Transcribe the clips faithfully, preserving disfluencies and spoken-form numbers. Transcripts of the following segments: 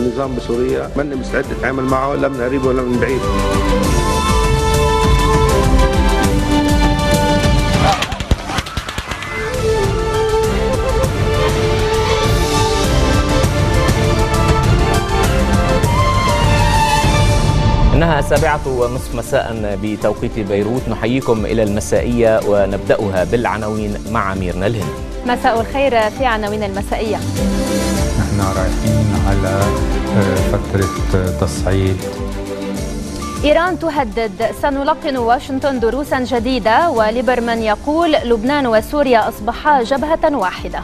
النظام بسوريا من مستعد نتعامل معه لا من قريب ولا من بعيد. إنها السابعة ونصف مساء بتوقيت بيروت. نحييكم إلى المسائية ونبدأها بالعناوين مع ميرنا الهند. مساء الخير في عناوين المسائية. نحن رايحين على فترة تصعيد. إيران تهدد سنلقن واشنطن دروسا جديدة، وليبرمان يقول لبنان وسوريا أصبحا جبهة واحدة.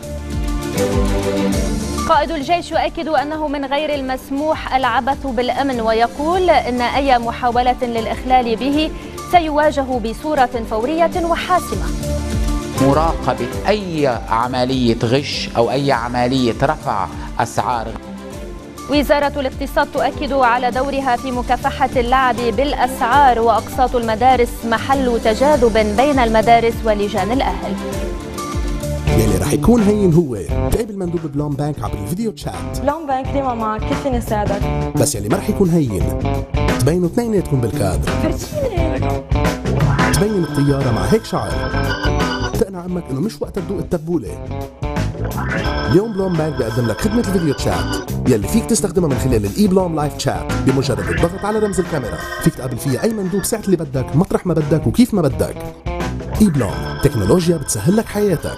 قائد الجيش يؤكد أنه من غير المسموح العبث بالأمن، ويقول إن أي محاولة للإخلال به سيواجه بصورة فورية وحاسمة. مراقبة أي عملية غش أو أي عملية رفع أسعار. وزارة الاقتصاد تؤكد على دورها في مكافحة اللعب بالأسعار، وأقساط المدارس محل تجاذب بين المدارس ولجان الأهل. يلي رح يكون هين هو تقابل مندوب بلون بانك عبر الفيديو تشات. بلون بانك ديما معك، كيف فيني اساعدك؟ بس يلي ما رح يكون هين تبينوا اثنيناتكم بالكادر. تبين الطيارة مع هيك شعر تقنع عمك انه مش وقت تدوق التبولة. اليوم بلون بانك بيقدم لك خدمة الفيديو تشات يلي فيك تستخدمها من خلال الاي بلوم لايف تشات. بمجرد الضغط على رمز الكاميرا فيك تقابل فيها اي مندوب ساعة اللي بدك، مطرح ما بدك، وكيف ما بدك. اي بلوم، تكنولوجيا بتسهل لك حياتك.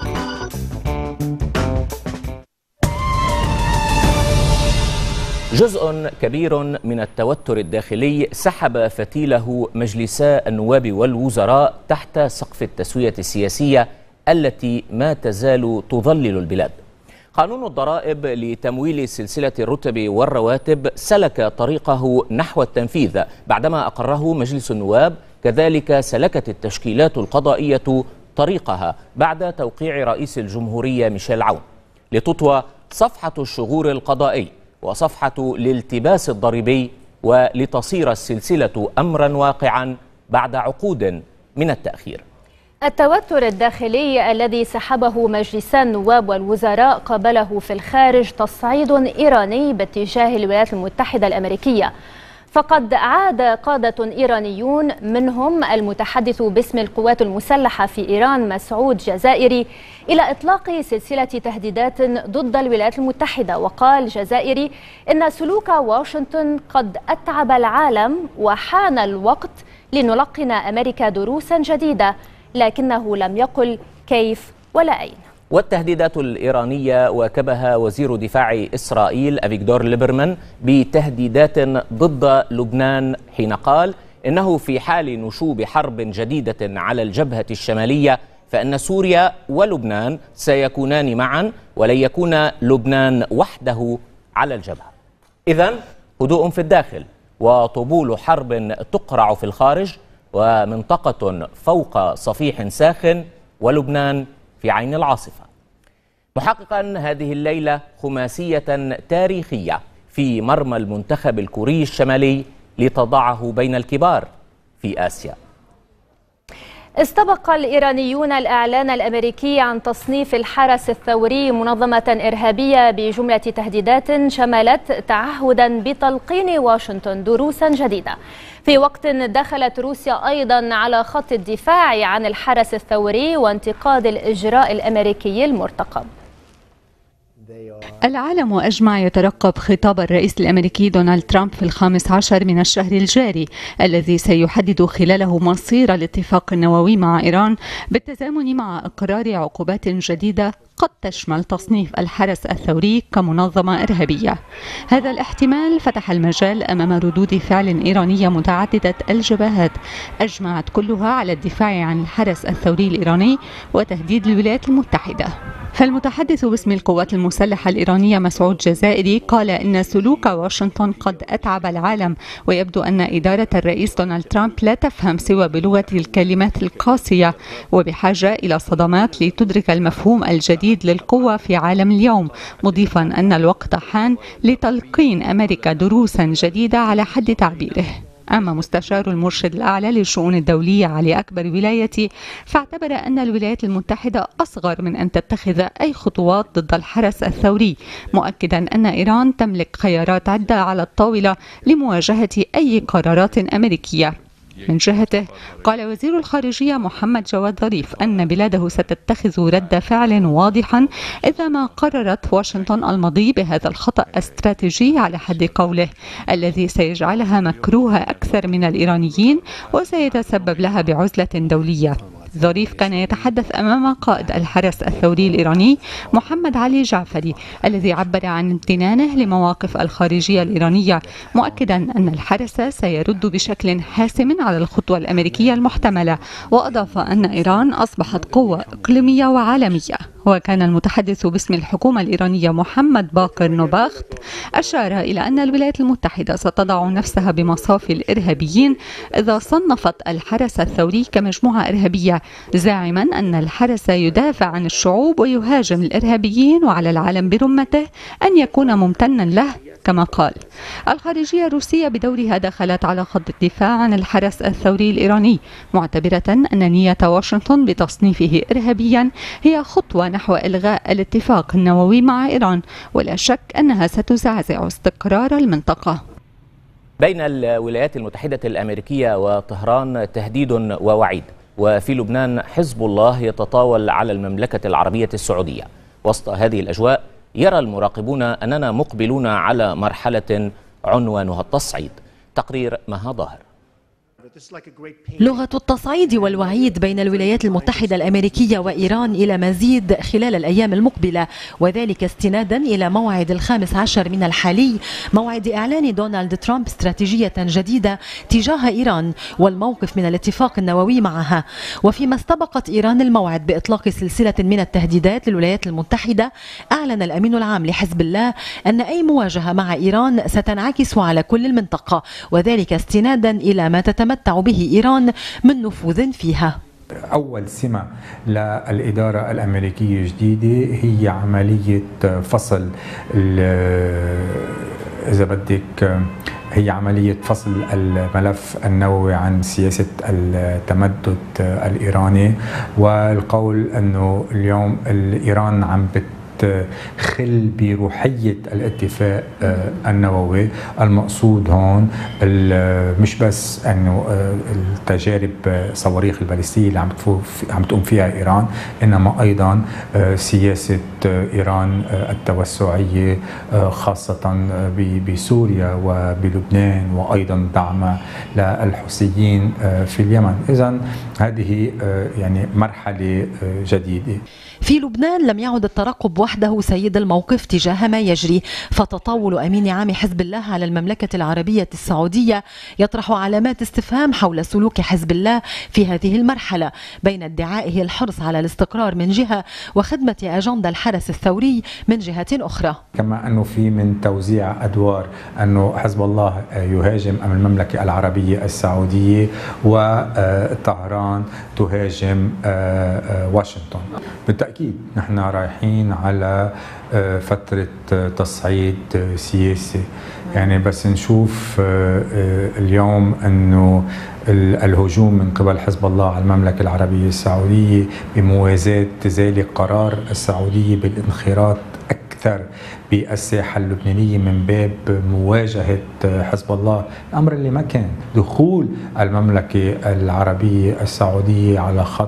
جزء كبير من التوتر الداخلي سحب فتيله مجلسا النواب والوزراء تحت سقف التسوية السياسية التي ما تزال تظلل البلاد. قانون الضرائب لتمويل سلسلة الرتب والرواتب سلك طريقه نحو التنفيذ بعدما أقره مجلس النواب، كذلك سلكت التشكيلات القضائية طريقها بعد توقيع رئيس الجمهورية ميشيل عون، لتطوى صفحة الشغور القضائي وصفحة الالتباس الضريبي، ولتصير السلسلة أمرا واقعا بعد عقود من التأخير. التوتر الداخلي الذي سحبه مجلسا النواب والوزراء قابله في الخارج تصعيد إيراني باتجاه الولايات المتحدة الأمريكية، فقد عاد قادة إيرانيون منهم المتحدث باسم القوات المسلحة في إيران مسعود جزائري إلى إطلاق سلسلة تهديدات ضد الولايات المتحدة. وقال جزائري إن سلوك واشنطن قد أتعب العالم وحان الوقت لنلقن أمريكا دروسا جديدة، لكنه لم يقل كيف ولا أين. والتهديدات الإيرانية واكبها وزير دفاع إسرائيل أفيغدور ليبرمان بتهديدات ضد لبنان، حين قال إنه في حال نشوب حرب جديدة على الجبهة الشمالية فإن سوريا ولبنان سيكونان معا ولن يكون لبنان وحده على الجبهة. إذن هدوء في الداخل وطبول حرب تقرع في الخارج، ومنطقة فوق صفيح ساخن، ولبنان في عين العاصفة. محققا هذه الليلة خماسية تاريخية في مرمى المنتخب الكوري الشمالي لتضعه بين الكبار في آسيا. استبق الإيرانيون الإعلان الأمريكي عن تصنيف الحرس الثوري منظمة إرهابية بجملة تهديدات شملت تعهدا بتلقين واشنطن دروسا جديدة، في وقت دخلت روسيا أيضا على خط الدفاع عن الحرس الثوري وانتقاد الإجراء الأمريكي المرتقب. العالم أجمع يترقب خطاب الرئيس الأمريكي دونالد ترامب في الخامس عشر من الشهر الجاري، الذي سيحدد خلاله مصير الاتفاق النووي مع إيران، بالتزامن مع إقرار عقوبات جديدة قد تشمل تصنيف الحرس الثوري كمنظمة إرهابية. هذا الاحتمال فتح المجال أمام ردود فعل إيرانية متعددة الجبهات أجمعت كلها على الدفاع عن الحرس الثوري الإيراني وتهديد الولايات المتحدة. فالمتحدث باسم القوات المسلحة الإيرانية مسعود جزائري قال إن سلوك واشنطن قد أتعب العالم، ويبدو أن إدارة الرئيس دونالد ترامب لا تفهم سوى بلغة الكلمات القاسية، وبحاجة إلى صدمات لتدرك المفهوم الجديد للقوة في عالم اليوم، مضيفا أن الوقت حان لتلقين أمريكا دروسا جديدة على حد تعبيره. أما مستشار المرشد الأعلى للشؤون الدولية علي أكبر ولايتي فاعتبر أن الولايات المتحدة أصغر من أن تتخذ أي خطوات ضد الحرس الثوري، مؤكدا أن إيران تملك خيارات عدة على الطاولة لمواجهة أي قرارات أمريكية. من جهته قال وزير الخارجية محمد جواد ظريف أن بلاده ستتخذ رد فعل واضحا إذا ما قررت واشنطن المضي بهذا الخطأ الاستراتيجي على حد قوله، الذي سيجعلها مكروهة أكثر من الإيرانيين وسيتسبب لها بعزلة دولية. ظريف كان يتحدث أمام قائد الحرس الثوري الإيراني محمد علي جعفري الذي عبر عن امتنانه لمواقف الخارجية الإيرانية، مؤكدا أن الحرس سيرد بشكل حاسم على الخطوة الأمريكية المحتملة، وأضاف أن إيران أصبحت قوة إقليمية وعالمية. وكان المتحدث باسم الحكومة الإيرانية محمد باقر نوباخت أشار إلى أن الولايات المتحدة ستضع نفسها بمصاف الإرهابيين إذا صنفت الحرس الثوري كمجموعة إرهابية، زاعما أن الحرس يدافع عن الشعوب ويهاجم الإرهابيين وعلى العالم برمته أن يكون ممتنا له. كما قال الخارجية الروسية بدورها دخلت على خط الدفاع عن الحرس الثوري الإيراني، معتبرة أن نية واشنطن بتصنيفه إرهابيا هي خطوة نحو إلغاء الاتفاق النووي مع إيران، ولا شك أنها ستزعزع استقرار المنطقة. بين الولايات المتحدة الأمريكية وطهران تهديد ووعيد، وفي لبنان حزب الله يتطاول على المملكة العربية السعودية. وسط هذه الأجواء يرى المراقبون أننا مقبلون على مرحلة عنوانها التصعيد. تقرير مها ظاهر. لغة التصعيد والوعيد بين الولايات المتحدة الأمريكية وإيران إلى مزيد خلال الأيام المقبلة، وذلك استنادا إلى موعد الخامس عشر من الحالي، موعد إعلان دونالد ترامب استراتيجية جديدة تجاه إيران والموقف من الاتفاق النووي معها. وفيما استبقت إيران الموعد بإطلاق سلسلة من التهديدات للولايات المتحدة، أعلن الأمين العام لحزب الله أن أي مواجهة مع إيران ستنعكس على كل المنطقة، وذلك استنادا إلى ما تتمتع به إيران من نفوذ فيها. أول سمة للإدارة الأمريكية الجديدة هي عملية فصل، إذا بدك هي عملية فصل الملف النووي عن سياسة التمدد الإيراني، والقول أنه اليوم الإيران عم بت خل بروحية الاتفاق النووي. المقصود هون مش بس انه التجارب صواريخ البالستية اللي عم عم تقوم فيها ايران، انما ايضا سياسة ايران التوسعية خاصة بسوريا وبلبنان، وايضا دعمها للحوثيين في اليمن. اذا هذه يعني مرحلة جديدة. في لبنان لم يعد الترقب وحده سيد الموقف تجاه ما يجري، فتطاول أمين عام حزب الله على المملكة العربية السعودية يطرح علامات استفهام حول سلوك حزب الله في هذه المرحلة، بين ادعائه الحرص على الاستقرار من جهة وخدمة أجندة الحرس الثوري من جهة أخرى. كما أنه في من توزيع أدوار أنه حزب الله يهاجم المملكة العربية السعودية وطهران تهاجم واشنطن. بالتأكيد نحن رايحين على فترة تصعيد سياسي، يعني بس نشوف اليوم أنه الهجوم من قبل حزب الله على المملكة العربية السعودية بموازاة ذلك قرار السعودية بالانخراط أكثر بالساحة اللبنانية من باب مواجهة حزب الله، الأمر اللي ما كان دخول المملكة العربية السعودية على خط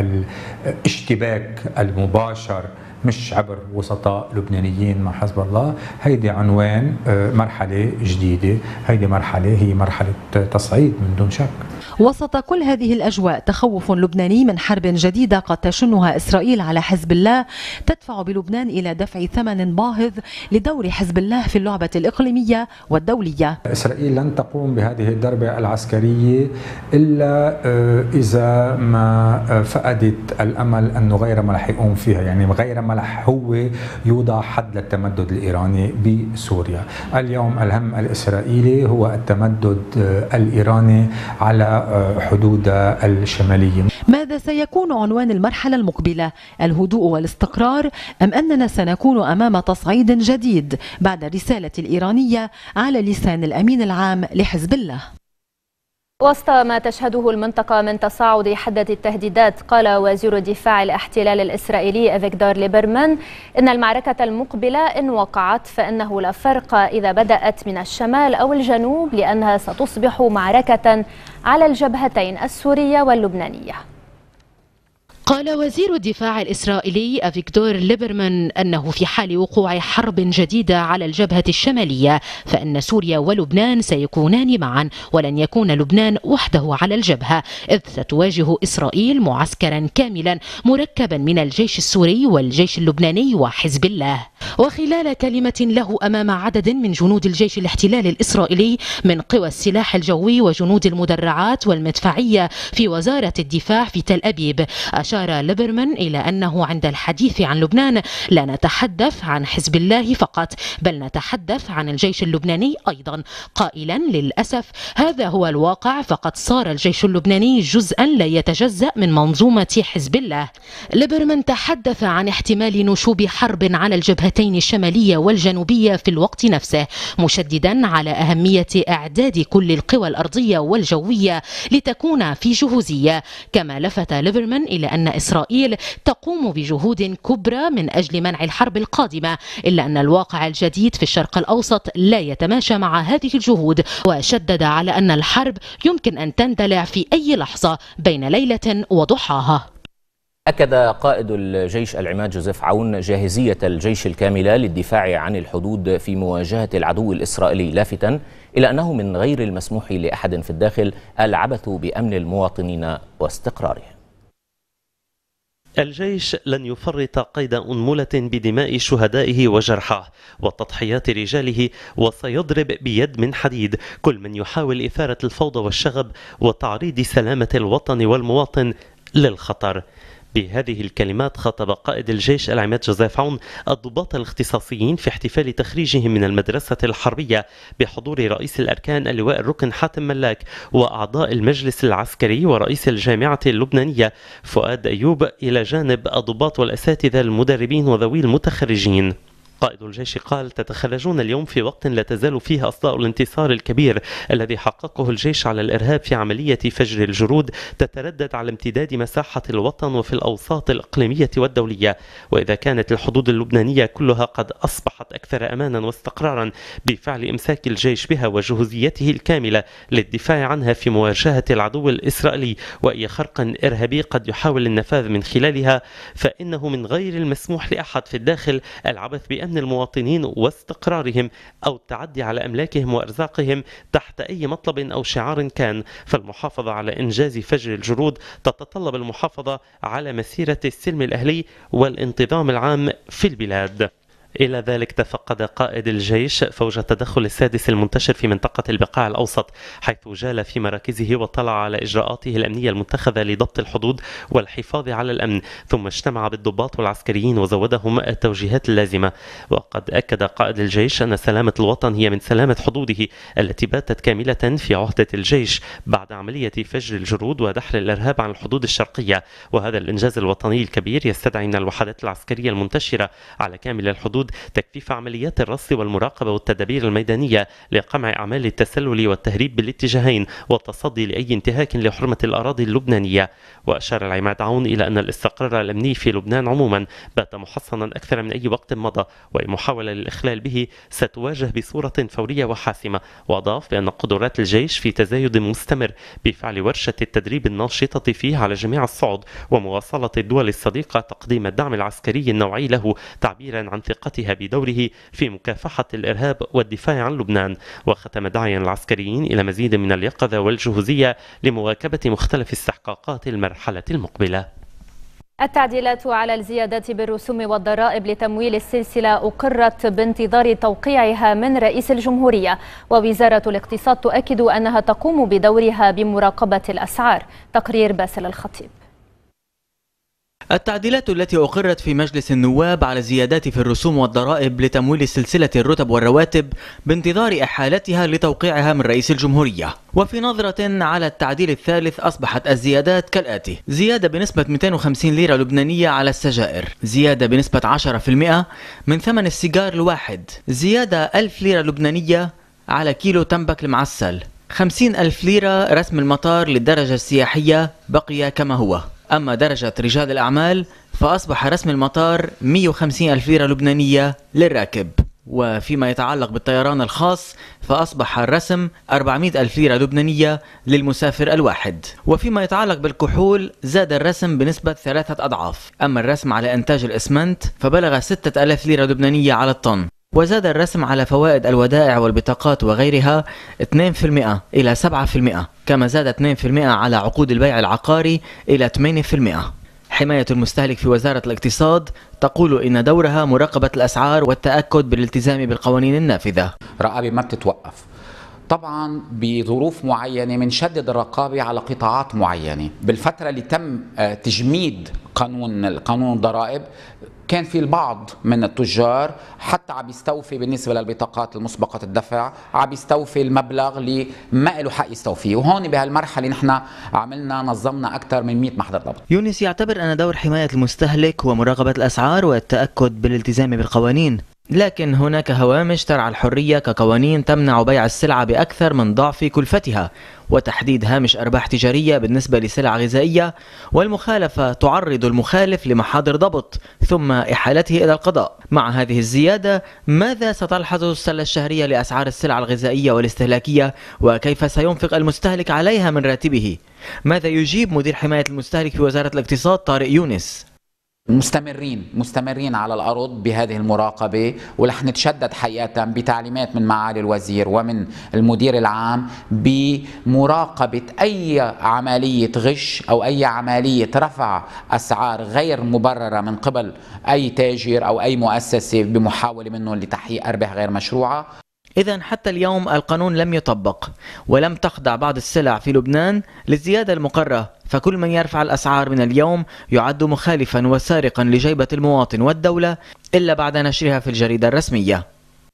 الاشتباك المباشر مش عبر وسطاء لبنانيين مع حزب الله. هيدي عنوان مرحلة جديدة، هيدي مرحلة هي مرحلة تصعيد من دون شك. وسط كل هذه الأجواء تخوف لبناني من حرب جديدة قد تشنها إسرائيل على حزب الله تدفع بلبنان إلى دفع ثمن باهظ لدور حزب الله في اللعبة الإقليمية والدولية. إسرائيل لن تقوم بهذه الضربة العسكرية إلا إذا ما فقدت الأمل أنه غير ما رح يقوم فيها، يعني غير ما رح هو يوضع حد للتمدد الإيراني بسوريا. اليوم الهم الإسرائيلي هو التمدد الإيراني على حدودها الشمالية. ماذا سيكون عنوان المرحلة المقبلة؟ الهدوء والاستقرار، أم أننا سنكون أمام تصعيد جديد بعد الرسالة الإيرانية على لسان الأمين العام لحزب الله؟ وسط ما تشهده المنطقة من تصاعد حدة التهديدات، قال وزير دفاع الاحتلال الإسرائيلي أفيغدور ليبرمان إن المعركة المقبلة إن وقعت فإنه لا فرق إذا بدأت من الشمال أو الجنوب، لأنها ستصبح معركة على الجبهتين السورية واللبنانية. قال وزير الدفاع الإسرائيلي أفيغدور ليبرمان أنه في حال وقوع حرب جديدة على الجبهة الشمالية فإن سوريا ولبنان سيكونان معا، ولن يكون لبنان وحده على الجبهة، إذ ستواجه إسرائيل معسكرا كاملا مركبا من الجيش السوري والجيش اللبناني وحزب الله. وخلال كلمة له أمام عدد من جنود الجيش الاحتلال الإسرائيلي من قوى السلاح الجوي وجنود المدرعات والمدفعية في وزارة الدفاع في تل أبيب، أشار ليبرمان إلى أنه عند الحديث عن لبنان لا نتحدث عن حزب الله فقط، بل نتحدث عن الجيش اللبناني أيضا، قائلا للأسف هذا هو الواقع، فقد صار الجيش اللبناني جزءا لا يتجزأ من منظومة حزب الله. ليبرمان تحدث عن احتمال نشوب حرب على الجبهتين الشمالية والجنوبية في الوقت نفسه، مشددا على أهمية إعداد كل القوى الأرضية والجوية لتكون في جهوزية. كما لفت ليبرمان إلى أن إسرائيل تقوم بجهود كبرى من أجل منع الحرب القادمة، إلا أن الواقع الجديد في الشرق الأوسط لا يتماشى مع هذه الجهود، وشدد على أن الحرب يمكن أن تندلع في أي لحظة بين ليلة وضحاها. أكد قائد الجيش العماد جوزيف عون جاهزية الجيش الكاملة للدفاع عن الحدود في مواجهة العدو الإسرائيلي، لافتا إلى أنه من غير المسموح لأحد في الداخل العبث بأمن المواطنين واستقرارهم. الجيش لن يفرط قيد أنملة بدماء شهدائه وجرحاه وتضحيات رجاله، وسيضرب بيد من حديد كل من يحاول إثارة الفوضى والشغب وتعريض سلامة الوطن والمواطن للخطر. بهذه الكلمات خاطب قائد الجيش العماد جوزيف عون الضباط الاختصاصيين في احتفال تخريجهم من المدرسة الحربية بحضور رئيس الأركان اللواء الركن حاتم ملاك وأعضاء المجلس العسكري ورئيس الجامعة اللبنانية فؤاد أيوب، إلى جانب الضباط والأساتذة المدربين وذوي المتخرجين. قائد الجيش قال: تتخرجون اليوم في وقت لا تزال فيه أصداء الانتصار الكبير الذي حققه الجيش على الإرهاب في عملية فجر الجرود تتردد على امتداد مساحة الوطن وفي الأوساط الإقليمية والدولية. وإذا كانت الحدود اللبنانية كلها قد أصبحت أكثر أمانا واستقرارا بفعل إمساك الجيش بها وجهوزيته الكاملة للدفاع عنها في مواجهة العدو الإسرائيلي وأي خرق إرهابي قد يحاول النفاذ من خلالها، فإنه من غير المسموح لأحد في الداخل العبث بأمن المواطنين واستقرارهم أو التعدي على أملاكهم وأرزاقهم تحت أي مطلب أو شعار كان. فالمحافظة على إنجاز فجر الجرود تتطلب المحافظة على مسيرة السلم الأهلي والانتظام العام في البلاد. إلى ذلك تفقد قائد الجيش فوج التدخل السادس المنتشر في منطقة البقاع الأوسط، حيث جال في مراكزه واطلع على إجراءاته الأمنية المتخذة لضبط الحدود والحفاظ على الأمن، ثم اجتمع بالضباط والعسكريين وزودهم التوجيهات اللازمة. وقد أكد قائد الجيش أن سلامة الوطن هي من سلامة حدوده التي باتت كاملة في عهدة الجيش بعد عملية فجر الجرود ودحر الإرهاب عن الحدود الشرقية، وهذا الإنجاز الوطني الكبير يستدعي من الوحدات العسكرية المنتشرة على كامل الحدود تكثيف عمليات الرصد والمراقبة والتدابير الميدانية لقمع أعمال التسلل والتهريب بالاتجاهين والتصدي لأي انتهاك لحرمة الأراضي اللبنانية. وأشار العماد عون إلى أن الاستقرار الأمني في لبنان عموما بات محصنا أكثر من أي وقت مضى، والمحاولة للإخلال به ستواجه بصورة فورية وحاسمة. وأضاف بأن قدرات الجيش في تزايد مستمر بفعل ورشة التدريب الناشطة فيه على جميع الصعد، ومواصلة الدول الصديقة تقديم الدعم العسكري النوعي له تعبيرا عن ثقتها بدوره في مكافحة الإرهاب والدفاع عن لبنان. وختم داعيا العسكريين إلى مزيد من اليقظة والجهوزية لمواكبة مختلف استحقاقات المرحلة المقبلة. التعديلات على الزيادات بالرسوم والضرائب لتمويل السلسلة أقرت بانتظار توقيعها من رئيس الجمهورية، ووزارة الاقتصاد تؤكد أنها تقوم بدورها بمراقبة الأسعار. تقرير باسل الخطيب. التعديلات التي أقرت في مجلس النواب على الزيادات في الرسوم والضرائب لتمويل سلسلة الرتب والرواتب بانتظار إحالتها لتوقيعها من رئيس الجمهورية. وفي نظرة على التعديل الثالث أصبحت الزيادات كالآتي: زيادة بنسبة مئتين وخمسين ليرة لبنانية على السجائر، زيادة بنسبة عشرة بالمئة من ثمن السيجار الواحد، زيادة ألف ليرة لبنانية على كيلو تنبك المعسل، خمسين ألف ليرة رسم المطار للدرجة السياحية بقي كما هو. أما درجة رجال الأعمال فأصبح رسم المطار مئة وخمسين ألف ليرة لبنانية للراكب. وفيما يتعلق بالطيران الخاص فأصبح الرسم أربعمئة ألف ليرة لبنانية للمسافر الواحد. وفيما يتعلق بالكحول زاد الرسم بنسبة ثلاثة أضعاف. أما الرسم على إنتاج الإسمنت فبلغ ستة آلاف ليرة لبنانية على الطن. وزاد الرسم على فوائد الودائع والبطاقات وغيرها اثنين بالمئة إلى سبعة بالمئة، كما زاد اثنين بالمئة على عقود البيع العقاري إلى ثمانية بالمئة. حماية المستهلك في وزارة الاقتصاد تقول إن دورها مراقبة الأسعار والتأكد بالالتزام بالقوانين النافذة. رقابة ما بتتوقف. طبعا بظروف معينة بنشدد الرقابة على قطاعات معينة. بالفترة اللي تم تجميد قانون قانون الضرائب كان في البعض من التجار حتى عم يستوفي بالنسبة للبطاقات المسبقة الدفع عم يستوفي المبلغ اللي ما له حق يستوفيه، وهون بهالمرحلة نحن عملنا نظمنا أكثر من مئة محضر ضبط. يونس يعتبر أن دور حماية المستهلك هو مراقبة الأسعار والتأكد بالالتزام بالقوانين، لكن هناك هوامش ترعى الحرية كقوانين تمنع بيع السلعة بأكثر من ضعف كلفتها، وتحديد هامش أرباح تجارية بالنسبة لسلع غذائية، والمخالفة تعرض المخالف لمحاضر ضبط ثم إحالته إلى القضاء. مع هذه الزيادة ماذا ستلحظ السلة الشهرية لأسعار السلع الغذائية والاستهلاكية، وكيف سينفق المستهلك عليها من راتبه؟ ماذا يجيب مدير حماية المستهلك في وزارة الاقتصاد طارق يونس؟ مستمرين مستمرين على الأرض بهذه المراقبة، ورح نتشدد حقيقة بتعليمات من معالي الوزير ومن المدير العام بمراقبة أي عملية غش أو أي عملية رفع أسعار غير مبررة من قبل أي تاجر أو أي مؤسسة بمحاولة منه لتحقيق أرباح غير مشروعة. إذن حتى اليوم القانون لم يطبق، ولم تخضع بعض السلع في لبنان للزيادة المقررة، فكل من يرفع الأسعار من اليوم يعد مخالفا وسارقا لجيبة المواطن والدولة إلا بعد نشرها في الجريدة الرسمية.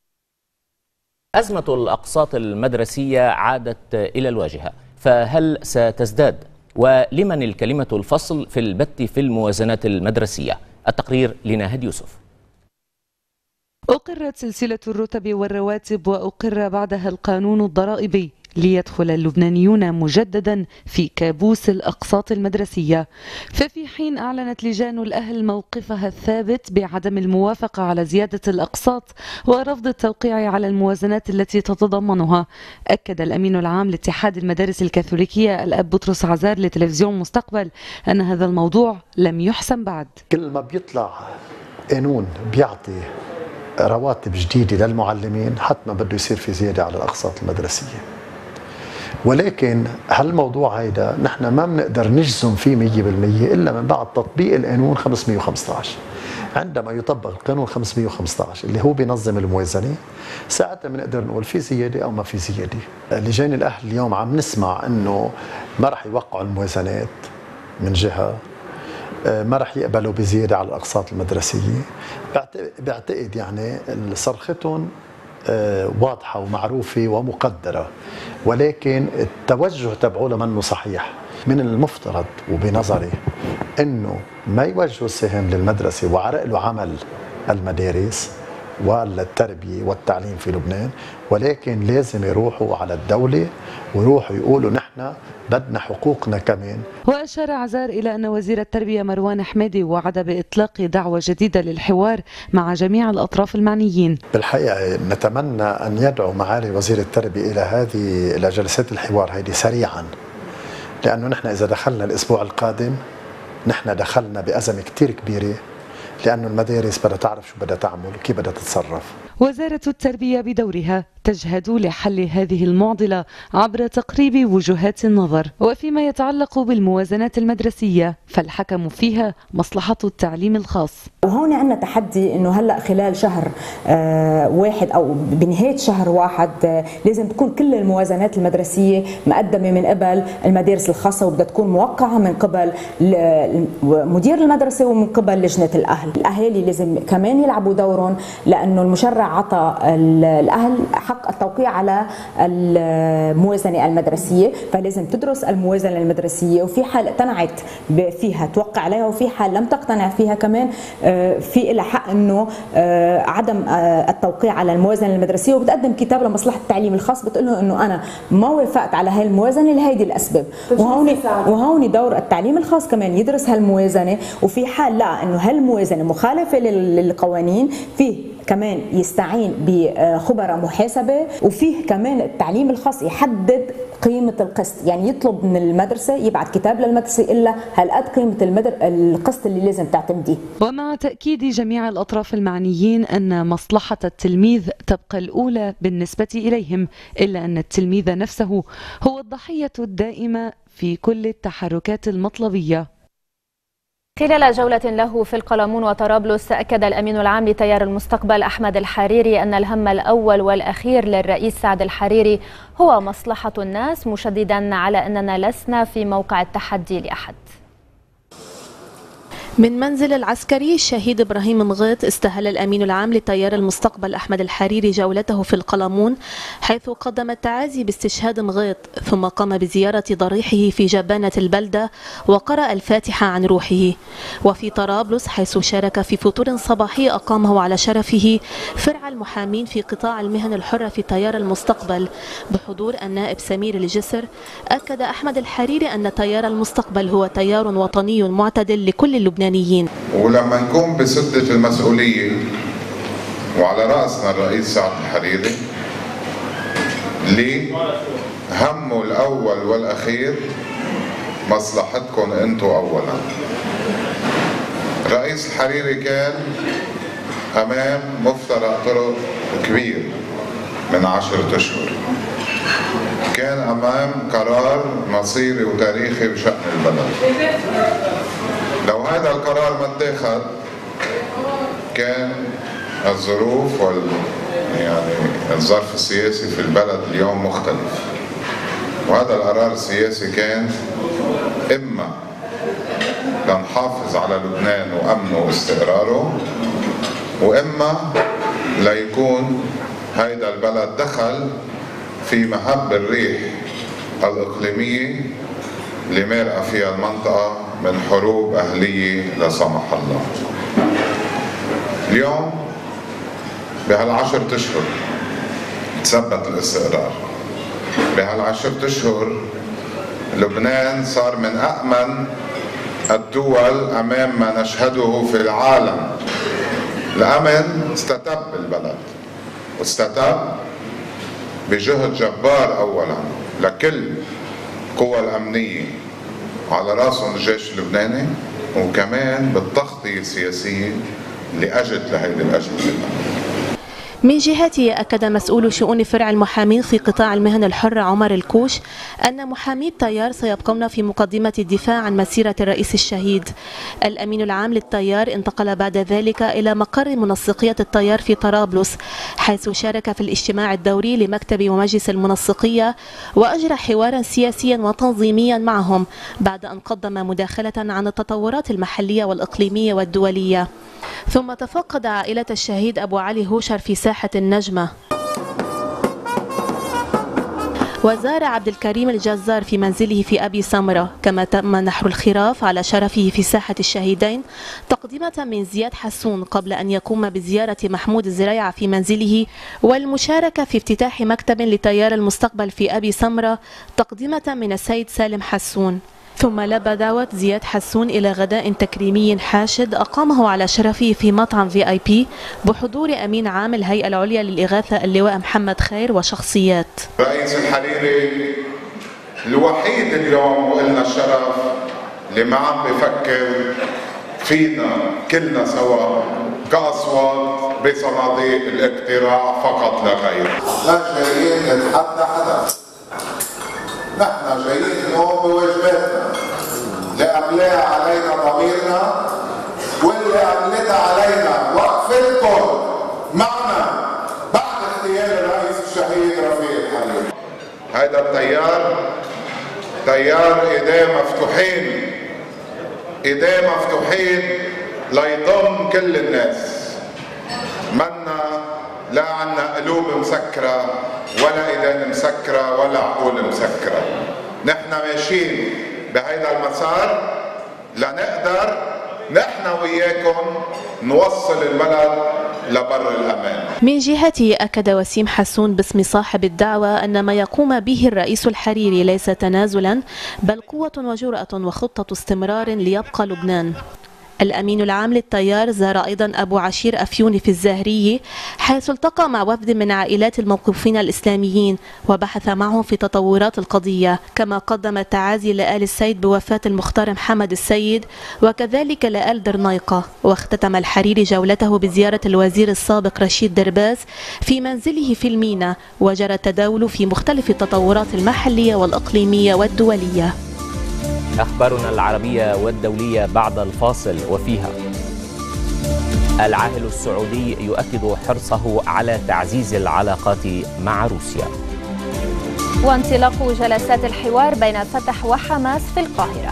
أزمة الأقساط المدرسية عادت إلى الواجهة، فهل ستزداد؟ ولمن الكلمة الفصل في البت في الموازنات المدرسية؟ التقرير لناهد يوسف. أقرت سلسلة الرتب والرواتب وأقر بعدها القانون الضرائبي ليدخل اللبنانيون مجددا في كابوس الأقساط المدرسية. ففي حين أعلنت لجان الأهل موقفها الثابت بعدم الموافقة على زيادة الأقساط ورفض التوقيع على الموازنات التي تتضمنها، أكد الأمين العام لاتحاد المدارس الكاثوليكية الأب بطرس عزار لتلفزيون مستقبل أن هذا الموضوع لم يحسم بعد. كل ما بيطلع قانون بيعطي رواتب جديدة للمعلمين حتما بده يصير في زيادة على الأقساط المدرسية، ولكن هالموضوع هيدا نحن ما بنقدر نجزم فيه مية بالمية إلا من بعد تطبيق القانون خمسمئة وخمسة عشر. عندما يطبق القانون خمسمئة وخمسة عشر اللي هو بينظم الموازنة ساعتها بنقدر نقول في زيادة أو ما في زيادة. لجان الأهل اليوم عم نسمع إنه ما رح يوقعوا الموازنات من جهة، ما رح يقبلوا بزيادة على الأقساط المدرسية. بعتقد يعني صرختهم واضحة ومعروفة ومقدرة، ولكن التوجه تبعوله منه صحيح. من المفترض وبنظري انه ما يوجهوا السهم للمدرسة وعرق له عمل المدارس والتربية والتعليم في لبنان، ولكن لازم يروحوا على الدولة ويروحوا يقولوا نحن بدنا حقوقنا كمان. وأشار عزار إلى أن وزير التربية مروان حمادي وعد بإطلاق دعوة جديدة للحوار مع جميع الأطراف المعنيين. بالحقيقة نتمنى أن يدعو معالي وزير التربية إلى هذه إلى جلسات الحوار هذه سريعا، لأنه نحن إذا دخلنا الأسبوع القادم نحن دخلنا بأزمة كتير كبيرة، لأنه المدارس بدها تعرف شو بدها تعمل وكيف بدها تتصرف. وزارة التربية بدورها تجهد لحل هذه المعضلة عبر تقريب وجهات النظر. وفيما يتعلق بالموازنات المدرسية فالحكم فيها مصلحة التعليم الخاص. وهون عندنا تحدي انه هلا خلال شهر آه واحد او بنهاية شهر واحد آه لازم تكون كل الموازنات المدرسية مقدمة من قبل المدارس الخاصة، وبدها تكون موقعة من قبل مدير المدرسة ومن قبل لجنة الأهل. الأهالي لازم كمان يلعبوا دورهم، لأنه المشرع عطى الأهل حق التوقيع على الموازنة المدرسية، فلازم تدرس الموازنة المدرسية، وفي حال اقتنعت فيها توقع عليها، وفي حال لم تقتنع فيها كمان في لها حق انه عدم التوقيع على الموازنة المدرسية، وبتقدم كتاب لمصلحة التعليم الخاص بتقول له انه انا ما وافقت على هاي الموازنة لهيدي الاسباب. وهون وهون دور التعليم الخاص كمان يدرس هالموازنة، وفي حال لا انه هالموازنة مخالفة للقوانين فيه كمان يستعين بخبراء محاسبة، وفيه كمان التعليم الخاص يحدد قيمة القسط، يعني يطلب من المدرسة يبعث كتاب للمدرسة إلا هالقد قيمة المدر... القسط اللي لازم تعتمديه. ومع تأكيد جميع الأطراف المعنيين أن مصلحة التلميذ تبقى الأولى بالنسبة إليهم، إلا أن التلميذ نفسه هو الضحية الدائمة في كل التحركات المطلبية. خلال جولة له في القلمون وطرابلس، أكد الأمين العام لتيار المستقبل أحمد الحريري أن الهم الأول والأخير للرئيس سعد الحريري هو مصلحة الناس، مشددا على أننا لسنا في موقع التحدي لأحد. من منزل العسكري الشهيد إبراهيم مغيط، استهل الأمين العام لتيار المستقبل أحمد الحريري جولته في القلمون، حيث قدم التعازي باستشهاد مغيط، ثم قام بزيارة ضريحه في جبانة البلدة وقرأ الفاتحة عن روحه. وفي طرابلس، حيث شارك في فطور صباحي أقامه على شرفه فرع المحامين في قطاع المهن الحرة في تيار المستقبل بحضور النائب سمير الجسر، أكد أحمد الحريري أن تيار المستقبل هو تيار وطني معتدل لكل اللبنانيين. ولما نكون بسدة المسؤولية وعلى رأسنا الرئيس سعد الحريري اللي همه الأول والأخير مصلحتكم أنتم أولا. الرئيس الحريري كان أمام مفترق طرق كبير من عشرة أشهر، كان أمام قرار مصيري وتاريخي بشأن البلد. لو هذا القرار ما اتخذ كان الظروف وال يعني الظرف السياسي في البلد اليوم مختلف، وهذا القرار السياسي كان إما لنحافظ على لبنان وأمنه واستقراره، وإما ليكون هيدا البلد دخل في مهب الريح الإقليمية اللي مارقة فيها المنطقة من حروب أهلية لا سمح الله. اليوم بهالعشرة أشهر تثبت الاستقرار، بهالعشرة أشهر لبنان صار من أأمن الدول أمام ما نشهده في العالم. الأمن استتب البلد، واستتب بجهد جبار أولا لكل القوى الأمنية على رأسهم الجيش اللبناني، وكمان بالتغطية السياسية اللي أجت لهيدي الأجهزة. من جهته، أكد مسؤول شؤون فرع المحامين في قطاع المهن الحرة عمر الكوش أن محامي التيار سيبقون في مقدمة الدفاع عن مسيرة الرئيس الشهيد. الأمين العام للتيار انتقل بعد ذلك إلى مقر منسقية التيار في طرابلس، حيث شارك في الاجتماع الدوري لمكتب ومجلس المنسقية، وأجرى حوارا سياسيا وتنظيميا معهم بعد أن قدم مداخلة عن التطورات المحلية والإقليمية والدولية. ثم تفقد عائلة الشهيد أبو علي هوشر في ساحة النجمة، وزار عبد الكريم الجزار في منزله في أبي سمرة، كما تم نحر الخراف على شرفه في ساحة الشهيدين تقدمة من زياد حسون، قبل أن يقوم بزيارة محمود الزريعة في منزله والمشاركة في افتتاح مكتب لتيار المستقبل في أبي سمرة تقدمة من السيد سالم حسون. ثم لبى دعوة زياد حسون إلى غداء تكريمي حاشد أقامه على شرفه في مطعم في آي بي بحضور أمين عام الهيئة العليا للإغاثة اللواء محمد خير وشخصيات. رئيس الحريري الوحيد اليوم وإلنا الشرف اللي ما عم بفكر فينا كلنا سوا كأصوات بصناديق الاقتراع فقط لا غير. لا جايين نتحدى حدا، نحن جايين نقوم بواجباتنا لأملاء علينا ضميرنا، واللي أملتها علينا وقفتكم معنا بعد اغتيال الرئيس الشهيد رفيق الحريري. هذا التيار تيار ايديه مفتوحين، ايديه مفتوحين ليضم كل الناس. منا لا قلوب مسكرة ولا ايدين مسكرة ولا عقول مسكرة. نحن ماشيين بهيدا المسار لنقدر نحن وياكم نوصل البلد لبر الأمان. من جهته أكد وسيم حسون باسم صاحب الدعوة أن ما يقوم به الرئيس الحريري ليس تنازلا بل قوة وجرأة وخطة استمرار ليبقى لبنان. الأمين العام للتيار زار أيضا أبو عشير أفيوني في الزاهرية حيث التقى مع وفد من عائلات الموقوفين الإسلاميين وبحث معهم في تطورات القضية، كما قدم التعازي لآل السيد بوفاة المختار محمد السيد وكذلك لآل درنايقة. واختتم الحريري جولته بزيارة الوزير السابق رشيد درباس في منزله في المينا، وجرى التداول في مختلف التطورات المحلية والإقليمية والدولية. أخبارنا العربية والدولية بعد الفاصل، وفيها العاهل السعودي يؤكد حرصه على تعزيز العلاقات مع روسيا، وانطلاق جلسات الحوار بين الفتح وحماس في القاهرة.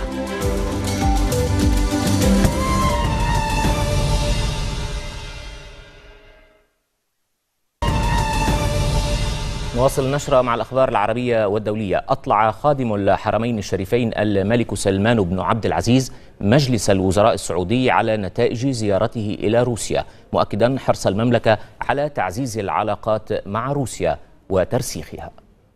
نواصل النشرة مع الأخبار العربية والدولية. أطلع خادم الحرمين الشريفين الملك سلمان بن عبد العزيز مجلس الوزراء السعودي على نتائج زيارته إلى روسيا، مؤكدا حرص المملكة على تعزيز العلاقات مع روسيا وترسيخها.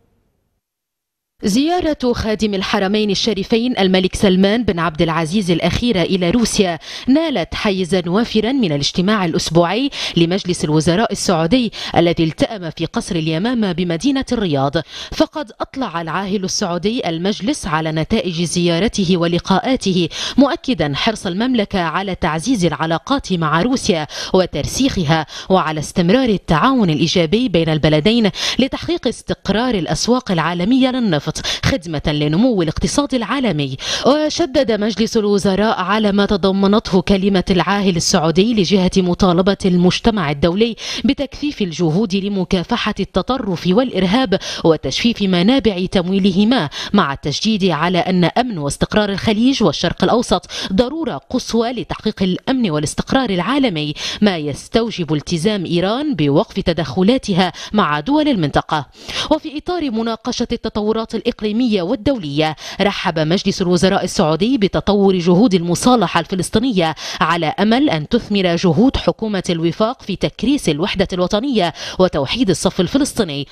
زيارة خادم الحرمين الشريفين الملك سلمان بن عبد العزيز الأخيرة إلى روسيا نالت حيزا وافرا من الاجتماع الأسبوعي لمجلس الوزراء السعودي الذي التأم في قصر اليمامة بمدينة الرياض. فقد أطلع العاهل السعودي المجلس على نتائج زيارته ولقاءاته، مؤكدا حرص المملكة على تعزيز العلاقات مع روسيا وترسيخها، وعلى استمرار التعاون الإيجابي بين البلدين لتحقيق استقرار الأسواق العالمية للنفط خدمة لنمو الاقتصاد العالمي. وشدد مجلس الوزراء على ما تضمنته كلمة العاهل السعودي لجهة مطالبة المجتمع الدولي بتكثيف الجهود لمكافحة التطرف والإرهاب وتجفيف منابع تمويلهما، مع التشديد على أن أمن واستقرار الخليج والشرق الأوسط ضرورة قصوى لتحقيق الأمن والاستقرار العالمي، ما يستوجب التزام إيران بوقف تدخلاتها مع دول المنطقة. وفي إطار مناقشة التطورات الإقليمية والدولية، رحب مجلس الوزراء السعودي بتطور جهود المصالحة الفلسطينية على أمل أن تثمر جهود حكومة الوفاق في تكريس الوحدة الوطنية وتوحيد الصف الفلسطيني.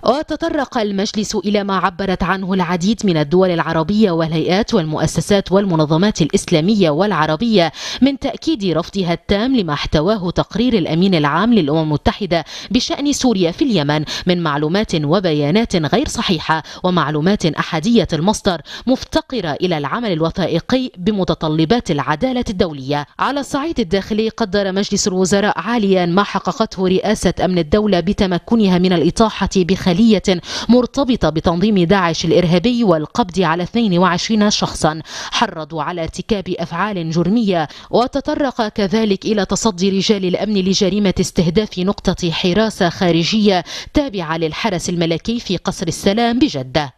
وتطرق المجلس إلى ما عبرت عنه العديد من الدول العربية والهيئات والمؤسسات والمنظمات الإسلامية والعربية من تأكيد رفضها التام لما احتواه تقرير الأمين العام للأمم المتحدة بشأن سوريا في اليمن من معلومات وبيانات غير صحيحة ومعلومات أحادية المصدر مفتقرة إلى العمل الوثائقي بمتطلبات العدالة الدولية. على الصعيد الداخلي، قدر مجلس الوزراء عاليا ما حققته رئاسة أمن الدولة بتمكنها من الإطاحة بخلية مرتبطة بتنظيم داعش الإرهابي والقبض على اثنين وعشرين شخصا حرضوا على ارتكاب أفعال جرمية. وتطرق كذلك إلى تصدي رجال الأمن لجريمة استهداف نقطة حراسة خارجية تابعة للحرس الملكي في قصر السلام بجدة.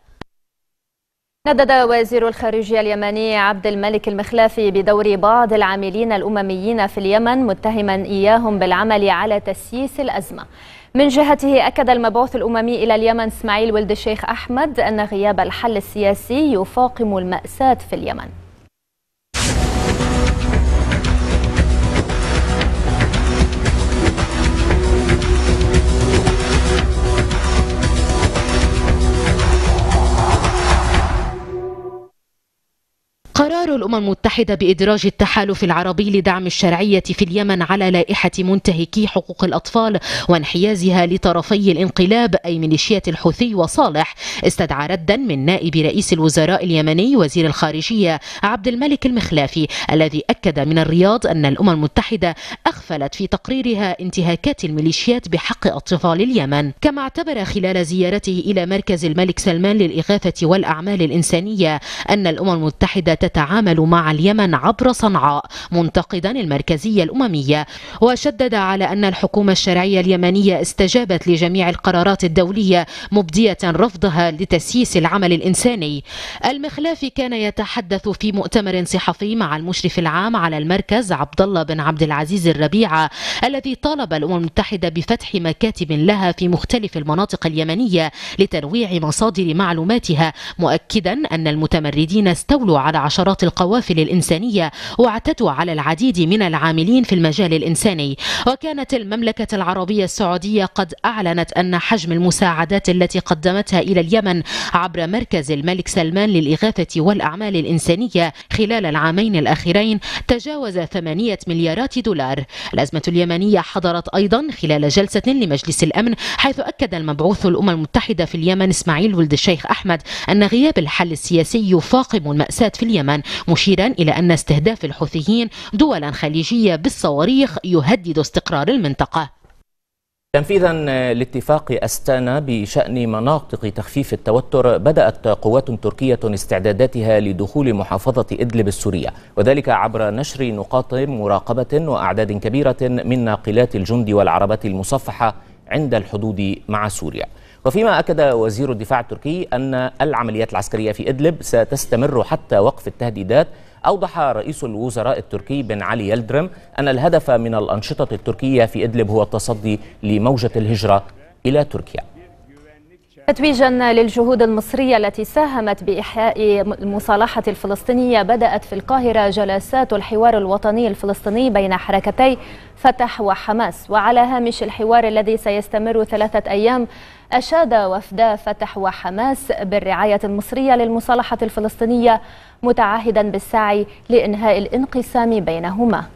ندد وزير الخارجية اليمني عبد الملك المخلافي بدور بعض العاملين الأمميين في اليمن، متهما إياهم بالعمل على تسييس الأزمة. من جهته أكد المبعوث الأممي إلى اليمن إسماعيل ولد الشيخ أحمد أن غياب الحل السياسي يفاقم المأساة في اليمن. قرار الأمم المتحدة بإدراج التحالف العربي لدعم الشرعية في اليمن على لائحة منتهكي حقوق الأطفال وانحيازها لطرفي الانقلاب أي ميليشيات الحوثي وصالح استدعى ردا من نائب رئيس الوزراء اليمني وزير الخارجية عبد الملك المخلافي، الذي أكد من الرياض أن الأمم المتحدة أغفلت في تقريرها انتهاكات الميليشيات بحق أطفال اليمن. كما اعتبر خلال زيارته إلى مركز الملك سلمان للإغاثة والأعمال الإنسانية أن الأمم المتحدة تتعامل يتعامل مع اليمن عبر صنعاء، منتقدا المركزية الأممية، وشدد على أن الحكومة الشرعية اليمنية استجابت لجميع القرارات الدولية مبدية رفضها لتسييس العمل الإنساني. المخلافي كان يتحدث في مؤتمر صحفي مع المشرف العام على المركز عبد الله بن عبد العزيز الربيعة الذي طالب الأمم المتحدة بفتح مكاتب لها في مختلف المناطق اليمنية لتنويع مصادر معلوماتها، مؤكدا أن المتمردين استولوا على عشرات القوافل الإنسانية واعتدوا على العديد من العاملين في المجال الإنساني. وكانت المملكة العربية السعودية قد أعلنت أن حجم المساعدات التي قدمتها إلى اليمن عبر مركز الملك سلمان للإغاثة والأعمال الإنسانية خلال العامين الأخيرين تجاوز ثمانية مليارات دولار. الأزمة اليمنية حضرت أيضا خلال جلسة لمجلس الأمن، حيث أكد المبعوث الأمم المتحدة في اليمن إسماعيل ولد الشيخ أحمد أن غياب الحل السياسي يفاقم المأساة في اليمن، مشيرا إلى أن استهداف الحوثيين دولا خليجية بالصواريخ يهدد استقرار المنطقة. تنفيذا لاتفاق أستانا بشأن مناطق تخفيف التوتر، بدأت قوات تركية استعداداتها لدخول محافظة إدلب السورية، وذلك عبر نشر نقاط مراقبة وأعداد كبيرة من ناقلات الجند والعربات المصفحة عند الحدود مع سوريا. وفيما أكد وزير الدفاع التركي أن العمليات العسكرية في إدلب ستستمر حتى وقف التهديدات، أوضح رئيس الوزراء التركي بن علي يلدرم أن الهدف من الأنشطة التركية في إدلب هو التصدي لموجة الهجرة إلى تركيا. تتويجا للجهود المصرية التي ساهمت بإحياء المصالحة الفلسطينية، بدأت في القاهرة جلسات الحوار الوطني الفلسطيني بين حركتي فتح وحماس. وعلى هامش الحوار الذي سيستمر ثلاثة أيام، أشاد وفد فتح وحماس بالرعاية المصرية للمصالحة الفلسطينية، متعهدا بالسعي لإنهاء الانقسام بينهما.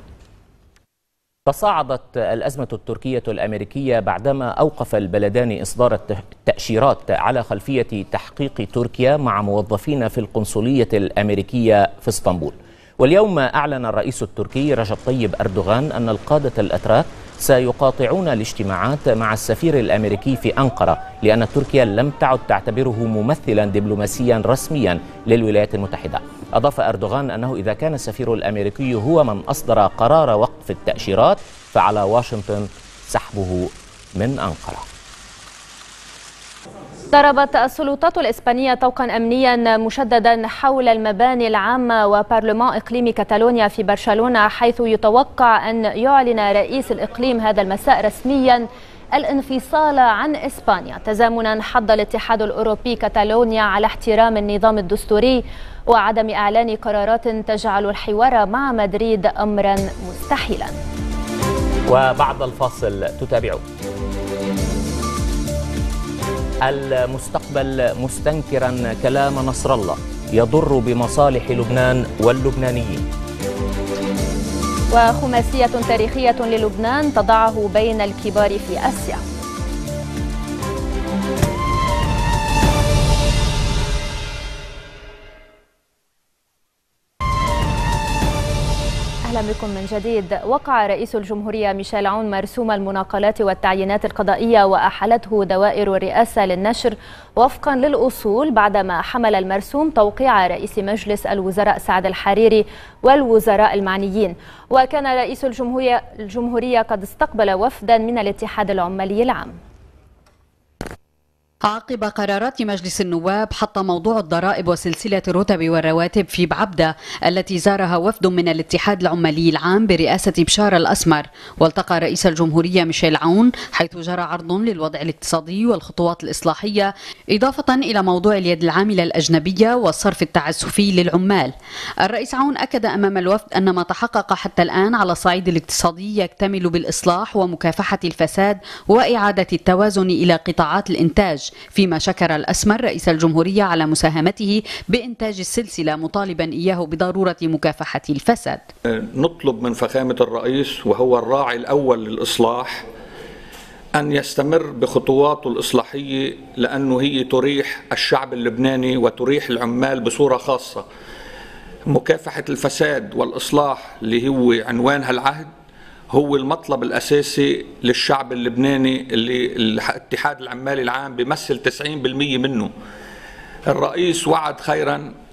تصاعدت الأزمة التركية الأمريكية بعدما أوقف البلدان إصدار التأشيرات على خلفية تحقيق تركيا مع موظفين في القنصلية الأمريكية في اسطنبول. واليوم أعلن الرئيس التركي رجب طيب أردوغان أن القادة الأتراك سيقاطعون الاجتماعات مع السفير الأمريكي في أنقرة، لأن تركيا لم تعد تعتبره ممثلا دبلوماسيا رسميا للولايات المتحدة. أضاف أردوغان أنه إذا كان السفير الأمريكي هو من أصدر قرار وقف التأشيرات، فعلى واشنطن سحبه من أنقرة. ضربت السلطات الإسبانية طوقا أمنيا مشددا حول المباني العامة وبرلمان إقليم كاتالونيا في برشلونة، حيث يتوقع أن يعلن رئيس الإقليم هذا المساء رسميا الانفصال عن إسبانيا، تزامنا حض الاتحاد الأوروبي كاتالونيا على احترام النظام الدستوري وعدم إعلان قرارات تجعل الحوار مع مدريد أمرا مستحيلا. وبعد الفاصل تتابعون. المستقبل مستنكرا كلام نصر الله يضر بمصالح لبنان واللبنانيين. وخماسية تاريخية للبنان تضعه بين الكبار في آسيا. أهلا بكم من جديد. وقع رئيس الجمهورية ميشيل عون مرسوم المناقلات والتعيينات القضائية، وأحالته دوائر الرئاسة للنشر وفقا للأصول، بعدما حمل المرسوم توقيع رئيس مجلس الوزراء سعد الحريري والوزراء المعنيين. وكان رئيس الجمهورية, الجمهورية قد استقبل وفدا من الاتحاد العمالي العام. عقب قرارات مجلس النواب حط موضوع الضرائب وسلسلة الرتب والرواتب في بعبدة التي زارها وفد من الاتحاد العمالي العام برئاسة بشار الأسمر، والتقى رئيس الجمهورية ميشيل عون حيث جرى عرض للوضع الاقتصادي والخطوات الإصلاحية، إضافة إلى موضوع اليد العاملة الأجنبية والصرف التعسفي للعمال. الرئيس عون أكد أمام الوفد أن ما تحقق حتى الآن على الصعيد الاقتصادي يكتمل بالإصلاح ومكافحة الفساد وإعادة التوازن إلى قطاعات الإنتاج، فيما شكر الأسمر رئيس الجمهورية على مساهمته بإنتاج السلسلة، مطالبا إياه بضرورة مكافحة الفساد. نطلب من فخامة الرئيس وهو الراعي الأول للإصلاح أن يستمر بخطواته الإصلاحية، لأنه هي تريح الشعب اللبناني وتريح العمال بصورة خاصة. مكافحة الفساد والإصلاح اللي هو عنوان هالعهد هو المطلب الأساسي للشعب اللبناني اللي الاتحاد العمالي العام بيمثل تسعين بالمئة منه. الرئيس وعد خيرا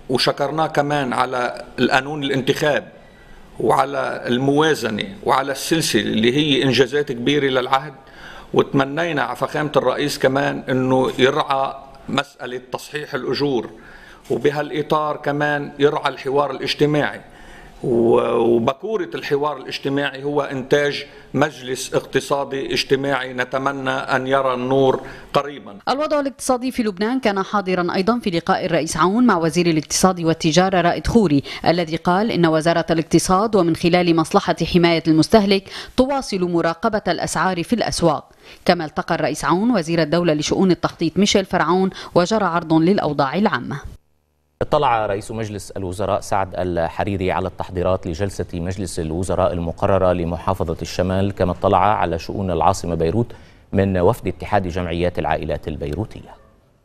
وشكرناه كمان على القانون الانتخاب وعلى الموازنة وعلى السلسلة اللي هي إنجازات كبيرة للعهد. وتمنينا على فخامة الرئيس كمان أنه يرعى مسألة تصحيح الأجور، وبهالإطار كمان يرعى الحوار الاجتماعي. وبكورة الحوار الاجتماعي هو إنتاج مجلس اقتصادي اجتماعي نتمنى أن يرى النور قريبا. الوضع الاقتصادي في لبنان كان حاضرا أيضا في لقاء الرئيس عون مع وزير الاقتصاد والتجارة رائد خوري، الذي قال إن وزارة الاقتصاد ومن خلال مصلحة حماية المستهلك تواصل مراقبة الأسعار في الأسواق. كما التقى الرئيس عون وزير الدولة لشؤون التخطيط ميشيل فرعون وجرى عرض للأوضاع العامة. اطلع رئيس مجلس الوزراء سعد الحريري على التحضيرات لجلسة مجلس الوزراء المقررة لمحافظة الشمال، كما اطلع على شؤون العاصمة بيروت من وفد اتحاد جمعيات العائلات البيروتية.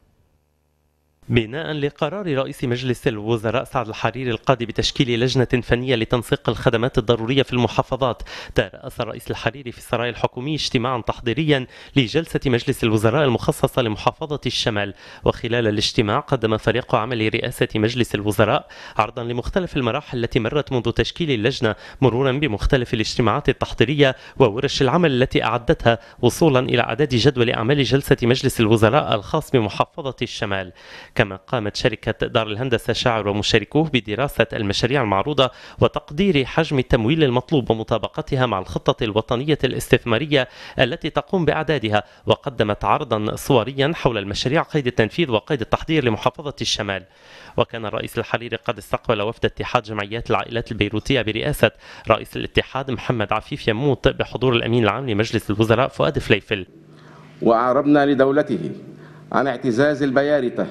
بناء لقرار رئيس مجلس الوزراء سعد الحريري القاضي بتشكيل لجنة فنية لتنسيق الخدمات الضرورية في المحافظات، ترأس الرئيس الحريري في السراي الحكومي اجتماعا تحضيريا لجلسة مجلس الوزراء المخصصة لمحافظة الشمال. وخلال الاجتماع قدم فريق عمل رئاسة مجلس الوزراء عرضا لمختلف المراحل التي مرت منذ تشكيل اللجنة، مرورا بمختلف الاجتماعات التحضيرية وورش العمل التي أعدتها، وصولا إلى إعداد جدول أعمال جلسة مجلس الوزراء الخاص بمحافظة الشمال. كما قامت شركة دار الهندسة شاعر ومشاركوه بدراسة المشاريع المعروضة وتقدير حجم التمويل المطلوب ومطابقتها مع الخطة الوطنية الاستثمارية التي تقوم بإعدادها، وقدمت عرضا صوريا حول المشاريع قيد التنفيذ وقيد التحضير لمحافظة الشمال. وكان الرئيس الحريري قد استقبل وفد اتحاد جمعيات العائلات البيروتية برئاسة رئيس الاتحاد محمد عفيف يموت بحضور الأمين العام لمجلس الوزراء فؤاد فليفل. وأعربنا لدولته عن اعتزاز البيارتة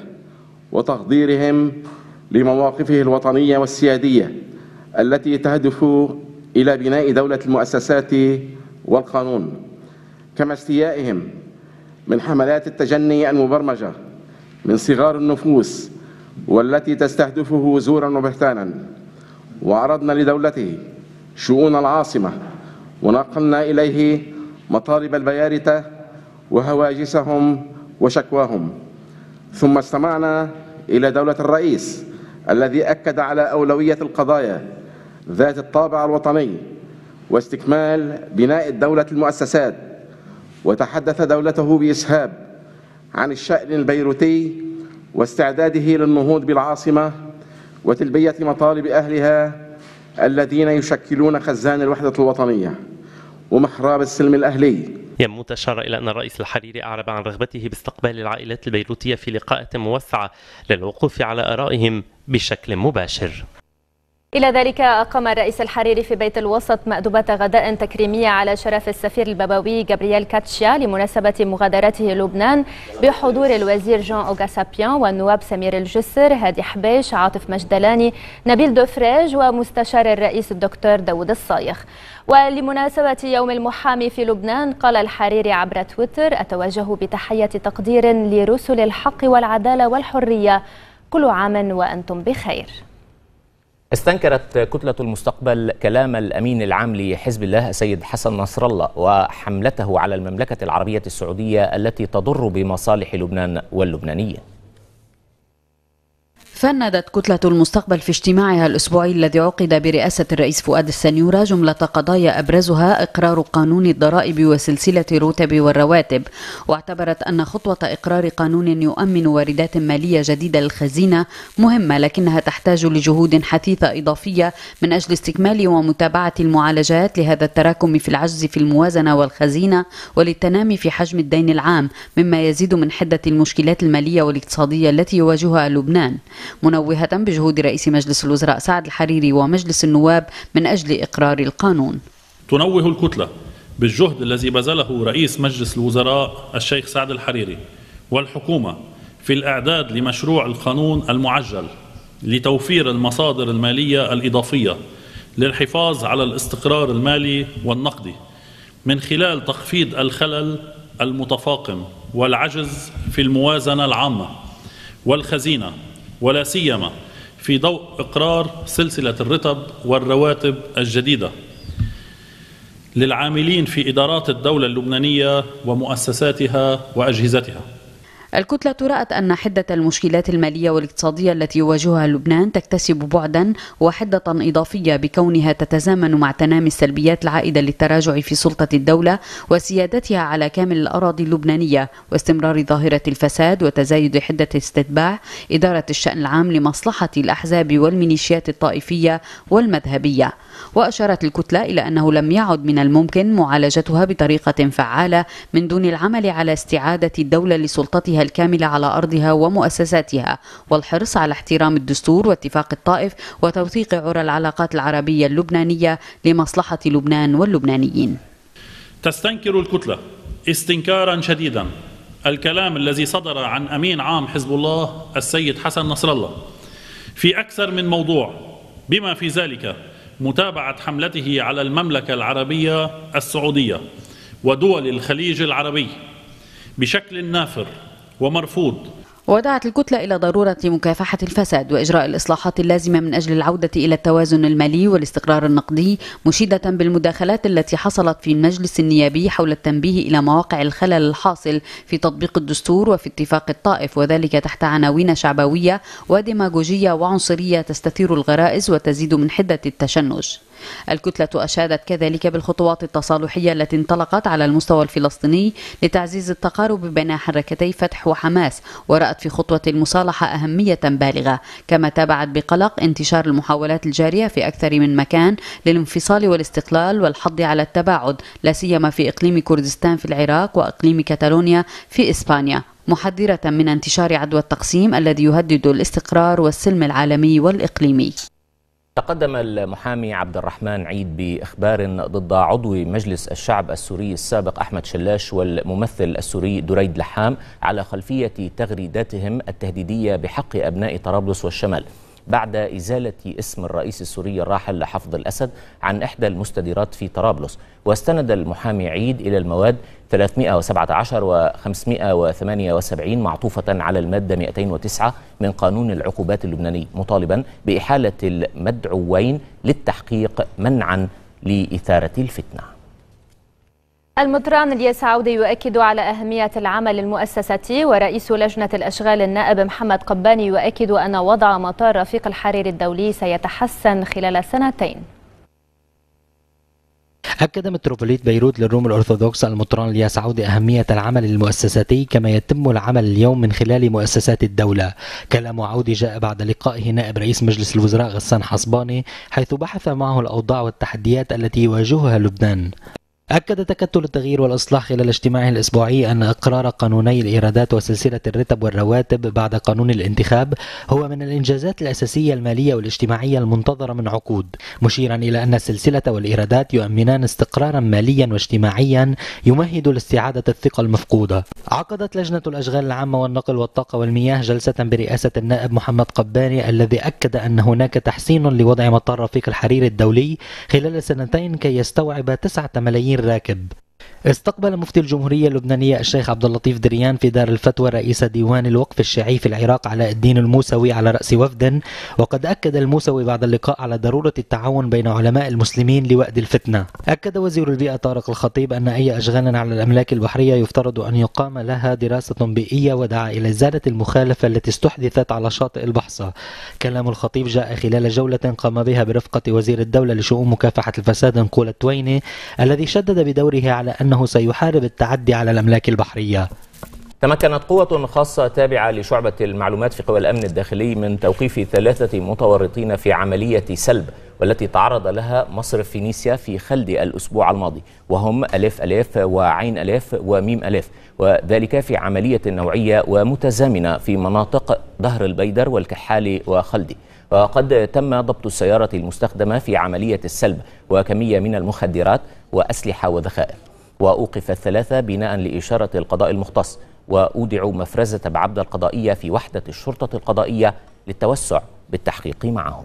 وتقديرهم لمواقفه الوطنية والسيادية التي تهدف إلى بناء دولة المؤسسات والقانون، كما استيائهم من حملات التجني المبرمجة من صغار النفوس والتي تستهدفه زورا وبهتانا. وعرضنا لدولته شؤون العاصمة ونقلنا إليه مطالب البيارتة وهواجسهم وشكواهم، ثم استمعنا إلى دولة الرئيس الذي أكد على أولوية القضايا ذات الطابع الوطني واستكمال بناء دولة المؤسسات. وتحدث دولته بإسهاب عن الشأن البيروتي واستعداده للنهوض بالعاصمة وتلبية مطالب أهلها الذين يشكلون خزان الوحدة الوطنية ومحراب السلم الأهلي. يموت أشار إلى أن الرئيس الحريري أعرب عن رغبته باستقبال العائلات البيروتية في لقاءات موسعة للوقوف على آرائهم بشكل مباشر. إلى ذلك أقام الرئيس الحريري في بيت الوسط مأدبة غداء تكريمية على شرف السفير البابوي جابرييل كاتشيا لمناسبة مغادرته لبنان بحضور الوزير جان أوغاسابيان والنواب سمير الجسر، هادي حبيش، عاطف مجدلاني، نبيل دوفريج ومستشار الرئيس الدكتور داود الصايغ. ولمناسبة يوم المحامي في لبنان قال الحريري عبر تويتر: أتوجه بتحية تقدير لرسل الحق والعدالة والحرية، كل عام وأنتم بخير. استنكرت كتلة المستقبل كلام الأمين العام لحزب الله السيد حسن نصر الله وحملته على المملكة العربية السعودية التي تضر بمصالح لبنان واللبنانيين. فندت كتلة المستقبل في اجتماعها الأسبوعي الذي عقد برئاسة الرئيس فؤاد السنيورة جملة قضايا أبرزها إقرار قانون الضرائب وسلسلة الرتب والرواتب، واعتبرت أن خطوة إقرار قانون يؤمن واردات مالية جديدة للخزينة مهمة، لكنها تحتاج لجهود حثيثة إضافية من أجل استكمال ومتابعة المعالجات لهذا التراكم في العجز في الموازنة والخزينة وللتنامي في حجم الدين العام، مما يزيد من حدة المشكلات المالية والاقتصادية التي يواجهها لبنان، منوهة بجهود رئيس مجلس الوزراء سعد الحريري ومجلس النواب من أجل إقرار القانون. تنوه الكتلة بالجهد الذي بذله رئيس مجلس الوزراء الشيخ سعد الحريري والحكومة في الإعداد لمشروع القانون المعجل لتوفير المصادر المالية الإضافية للحفاظ على الاستقرار المالي والنقدي من خلال تخفيض الخلل المتفاقم والعجز في الموازنة العامة والخزينة، ولا سيما في ضوء إقرار سلسلة الرتب والرواتب الجديدة للعاملين في إدارات الدولة اللبنانية ومؤسساتها وأجهزتها. الكتلة رأت أن حدة المشكلات المالية والاقتصادية التي يواجهها لبنان تكتسب بعدا وحدة إضافية بكونها تتزامن مع تنامي السلبيات العائدة للتراجع في سلطة الدولة وسيادتها على كامل الأراضي اللبنانية واستمرار ظاهرة الفساد وتزايد حدة استتباع إدارة الشأن العام لمصلحة الأحزاب والميليشيات الطائفية والمذهبية. وأشارت الكتلة إلى أنه لم يعد من الممكن معالجتها بطريقة فعالة من دون العمل على استعادة الدولة لسلطتها الكاملة على أرضها ومؤسساتها والحرص على احترام الدستور واتفاق الطائف وتوثيق عرى العلاقات العربية اللبنانية لمصلحة لبنان واللبنانيين. تستنكر الكتلة استنكارا شديدا الكلام الذي صدر عن أمين عام حزب الله السيد حسن نصر الله في أكثر من موضوع، بما في ذلك متابعة حملته على المملكة العربية السعودية ودول الخليج العربي بشكل نافر ومرفوض. ودعت الكتلة إلى ضرورة مكافحة الفساد وإجراء الإصلاحات اللازمة من أجل العودة إلى التوازن المالي والاستقرار النقدي، مشيدة بالمداخلات التي حصلت في المجلس النيابي حول التنبيه إلى مواقع الخلل الحاصل في تطبيق الدستور وفي اتفاق الطائف، وذلك تحت عناوين شعبوية وديماغوجية وعنصرية تستثير الغرائز وتزيد من حدة التشنج. الكتلة أشادت كذلك بالخطوات التصالحية التي انطلقت على المستوى الفلسطيني لتعزيز التقارب بين حركتي فتح وحماس، ورأت في خطوة المصالحة أهمية بالغة، كما تابعت بقلق انتشار المحاولات الجارية في أكثر من مكان للانفصال والاستقلال والحض على التباعد، لا سيما في إقليم كردستان في العراق وإقليم كاتالونيا في إسبانيا، محذرة من انتشار عدوى التقسيم الذي يهدد الاستقرار والسلم العالمي والإقليمي. تقدم المحامي عبد الرحمن عيد بإخبار ضد عضو مجلس الشعب السوري السابق أحمد شلاش والممثل السوري دريد لحام على خلفية تغريداتهم التهديدية بحق أبناء طرابلس والشمال بعد إزالة اسم الرئيس السوري الراحل حفظ الأسد عن إحدى المستديرات في طرابلس. واستند المحامي عيد إلى المواد ثلاثمئة وسبعة عشر و خمسمئة وثمانية وسبعين معطوفة على المادة مئتين وتسعة من قانون العقوبات اللبناني، مطالبا بإحالة المدعوين للتحقيق منعا لإثارة الفتنة. المطران الياس عودة يؤكد على أهمية العمل المؤسساتي، ورئيس لجنة الأشغال النائب محمد قباني يؤكد أن وضع مطار رفيق الحريري الدولي سيتحسن خلال سنتين. أكد متروبوليت بيروت للروم الأرثوذكس المطران الياس عودة أهمية العمل المؤسساتي كما يتم العمل اليوم من خلال مؤسسات الدولة. كلام عودة جاء بعد لقائه نائب رئيس مجلس الوزراء غسان حصباني، حيث بحث معه الأوضاع والتحديات التي يواجهها لبنان. أكد تكتل التغيير والإصلاح خلال اجتماعه الأسبوعي أن إقرار قانوني الإيرادات وسلسلة الرتب والرواتب بعد قانون الانتخاب هو من الإنجازات الأساسية المالية والاجتماعية المنتظرة من عقود، مشيرا إلى أن السلسلة والإيرادات يؤمنان استقرارا ماليا واجتماعيا يمهد لاستعادة الثقة المفقودة. عقدت لجنة الأشغال العامة والنقل والطاقة والمياه جلسة برئاسة النائب محمد قباني الذي أكد أن هناك تحسين لوضع مطار رفيق الحريري الدولي خلال سنتين كي يستوعب تسعة ملايين راكب. استقبل مفتي الجمهورية اللبنانية الشيخ عبد اللطيف دريان في دار الفتوى رئيس ديوان الوقف الشيعي في العراق علاء الدين الموسوي على رأس وفد، وقد أكد الموسوي بعد اللقاء على ضرورة التعاون بين علماء المسلمين لوأد الفتنة. أكد وزير البيئة طارق الخطيب أن أي أشغال على الأملاك البحرية يفترض أن يقام لها دراسة بيئية، ودعا إلى إزالة المخالفة التي استحدثت على شاطئ البحصة. كلام الخطيب جاء خلال جولة قام بها برفقة وزير الدولة لشؤون مكافحة الفساد نقول التويني، الذي شدد بدوره على أن أنه سيحارب التعدي على الأملاك البحرية. تمكنت قوة خاصة تابعة لشعبة المعلومات في قوى الأمن الداخلي من توقيف ثلاثة متورطين في عملية سلب والتي تعرض لها مصرف فينيسيا في خلد الأسبوع الماضي، وهم ألف ألف وعين ألف وميم ألف، وذلك في عملية نوعية ومتزامنة في مناطق ظهر البيدر والكحالي وخلدي. وقد تم ضبط السيارة المستخدمة في عملية السلب وكمية من المخدرات وأسلحة وذخائر، وأوقف الثلاثة بناء لإشارة القضاء المختص، وأودعوا مفرزة بعبد القضائية في وحدة الشرطة القضائية للتوسع بالتحقيق معهم.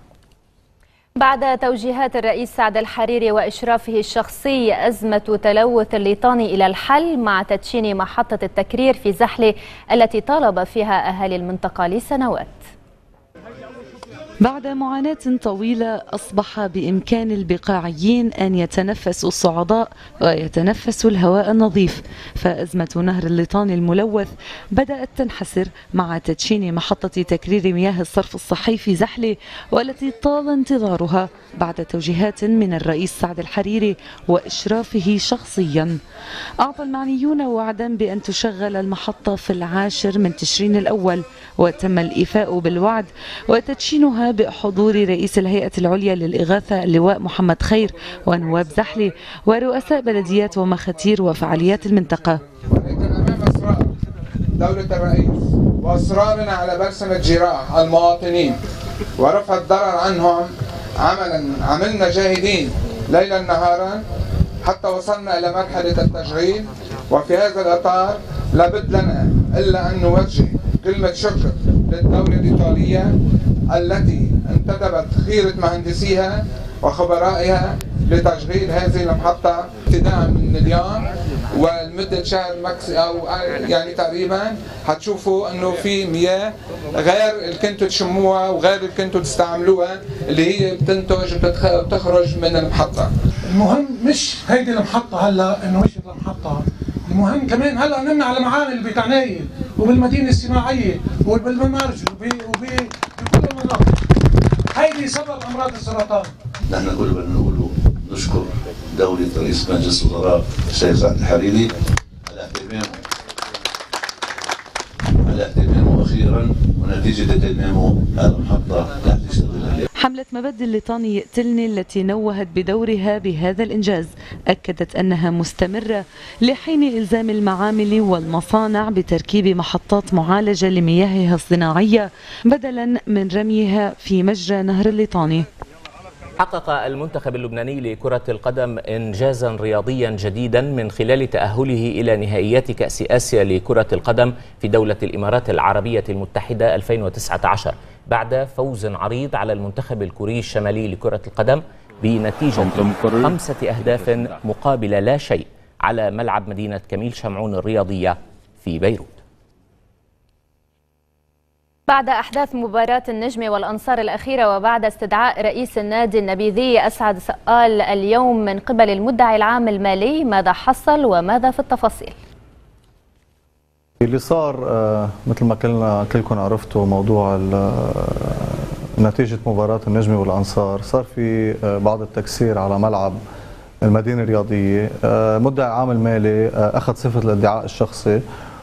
بعد توجيهات الرئيس سعد الحريري وإشرافه الشخصي أزمة تلوث الليطاني إلى الحل مع تدشين محطة التكرير في زحلة التي طالب فيها أهالي المنطقة لسنوات. بعد معاناة طويلة أصبح بإمكان البقاعيين أن يتنفسوا الصعداء ويتنفسوا الهواء النظيف، فأزمة نهر الليطاني الملوث بدأت تنحسر مع تدشين محطة تكرير مياه الصرف الصحي في زحلة، والتي طال انتظارها بعد توجيهات من الرئيس سعد الحريري وإشرافه شخصيا. أعطى المعنيون وعدا بأن تشغل المحطة في العاشر من تشرين الأول، وتم الإيفاء بالوعد وتدشينها بحضور رئيس الهيئة العليا للإغاثة اللواء محمد خير ونواب زحلة ورؤساء بلديات ومخاتير وفعاليات المنطقة. ولكن أمام إصرار دولة الرئيس وإصرارنا على بلسمة جراح المواطنين ورفع الضرر عنهم عملا عملنا جاهدين ليلا نهارا حتى وصلنا إلى مرحلة التشغيل. وفي هذا الإطار لابد لنا إلا أن نوجه كلمة شكر للدولة الإيطالية التي انتدبت خيرة مهندسيها وخبرائها لتشغيل هذه المحطة ابتداء من اليوم ولمدة شهر مكس أو يعني تقريبا هتشوفوا انه في مياه غير اللي كنتوا تشموها وغير اللي كنتوا تستعملوها اللي هي بتنتج وبتخرج من المحطة. المهم مش هيدي المحطة هلا انه مشيت المحطة، المهم كمان هلا نمنا على معامل بتعناية وبالمدينة الصناعية وبالممارج وبكل المناطق. هيدي سبب امراض السرطان. نحن كل بدنا نقوله نشكر دولة رئيس مجلس الوزراء الشيخ سعد الحريري على اهتمامه على اهتمامه اخيرا ونتيجة اهتمامه هذه المحطة رح تشتغل عليها. حملة مبادئ الليطاني يقتلني التي نوهت بدورها بهذا الإنجاز أكدت أنها مستمرة لحين إلزام المعامل والمصانع بتركيب محطات معالجة لمياهها الصناعية بدلا من رميها في مجرى نهر الليطاني. حقق المنتخب اللبناني لكرة القدم إنجازا رياضيا جديدا من خلال تأهله إلى نهائيات كأس آسيا لكرة القدم في دولة الإمارات العربية المتحدة ألفين وتسعة عشر بعد فوز عريض على المنتخب الكوري الشمالي لكرة القدم بنتيجة خمسة أهداف مقابل لا شيء على ملعب مدينة كميل شمعون الرياضية في بيروت. بعد أحداث مباراة النجم والأنصار الأخيرة وبعد استدعاء رئيس النادي النبيذي أسعد سقال اليوم من قبل المدعي العام المالي، ماذا حصل وماذا في التفاصيل؟ اللي صار مثل ما كلنا كلكم عرفتوا موضوع نتيجة مباراة النجم والأنصار، صار في بعض التكسير على ملعب المدينة الرياضية. مدعي العام المالي أخذ صفة الادعاء الشخصي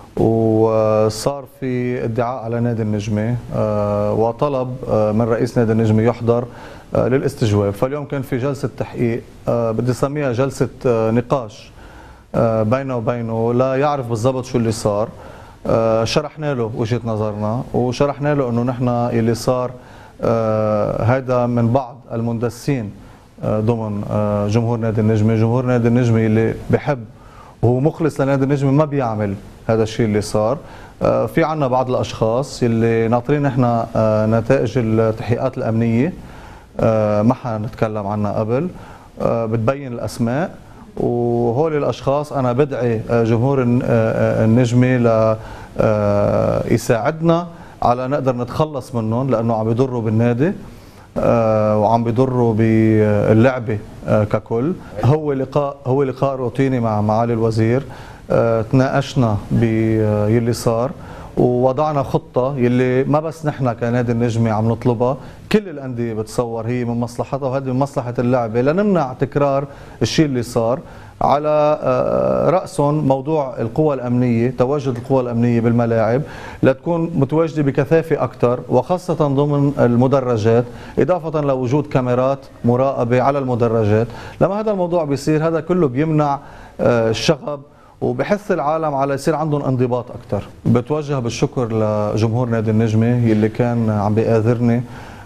وصار في ادعاء على نادي النجمة وطلب من رئيس نادي النجمة يحضر للاستجواب. فاليوم كان في جلسة تحقيق بدي اسميها جلسة نقاش بينه وبينه لا يعرف بالضبط شو اللي صار. شرحنا له وجهة نظرنا وشرحنا له انه نحن اللي صار هذا من بعض المندسين ضمن جمهور نادي النجمة. جمهور نادي النجمة اللي بحب وهو مخلص لنادي النجمة ما بيعمل هذا الشيء اللي صار. في عنا بعض الاشخاص اللي ناطرين احنا نتائج التحقيقات الامنيه ما حنتكلم عنها قبل، بتبين الاسماء، وهول الاشخاص انا بدعي جمهور النجمه ل يساعدنا على نقدر نتخلص منهم لانه عم بيضروا بالنادي وعم بيضروا باللعبه ككل. هو لقاء هو لقاء روتيني مع معالي الوزير، تناقشنا باللي صار ووضعنا خطة يلي ما بس نحن كنادي النجمة عم نطلبها، كل الأندية بتصور هي من مصلحتها وهذه من مصلحة اللعبة لنمنع تكرار الشيء اللي صار. على رأسهم موضوع القوى الأمنية، تواجد القوى الأمنية بالملاعب لتكون متواجدة بكثافة أكثر وخاصة ضمن المدرجات، إضافة لوجود كاميرات مراقبة على المدرجات. لما هذا الموضوع بيصير هذا كله بيمنع الشغب وبحث العالم على يصير عندهم انضباط اكثر. بتوجه بالشكر لجمهور نادي النجمه يلي كان عم بيآذرني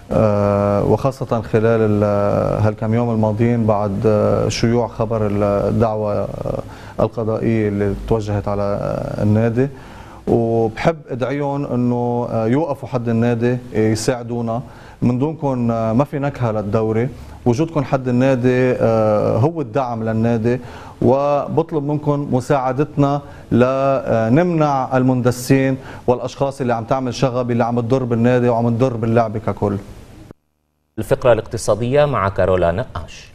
وخاصه خلال هالكم يوم الماضيين بعد شيوع خبر الدعوه القضائيه اللي توجهت على النادي، وبحب ادعيهم انه يوقفوا حد النادي يساعدونا. من دونكم ما في نكهه للدوري، وجودكم حد النادي هو الدعم للنادي، وبطلب منكم مساعدتنا لنمنع المندسين والاشخاص اللي عم تعمل شغب اللي عم تضر بالنادي وعم تضر باللعبه ككل. الفقرة الاقتصادية مع كارولا نقاش.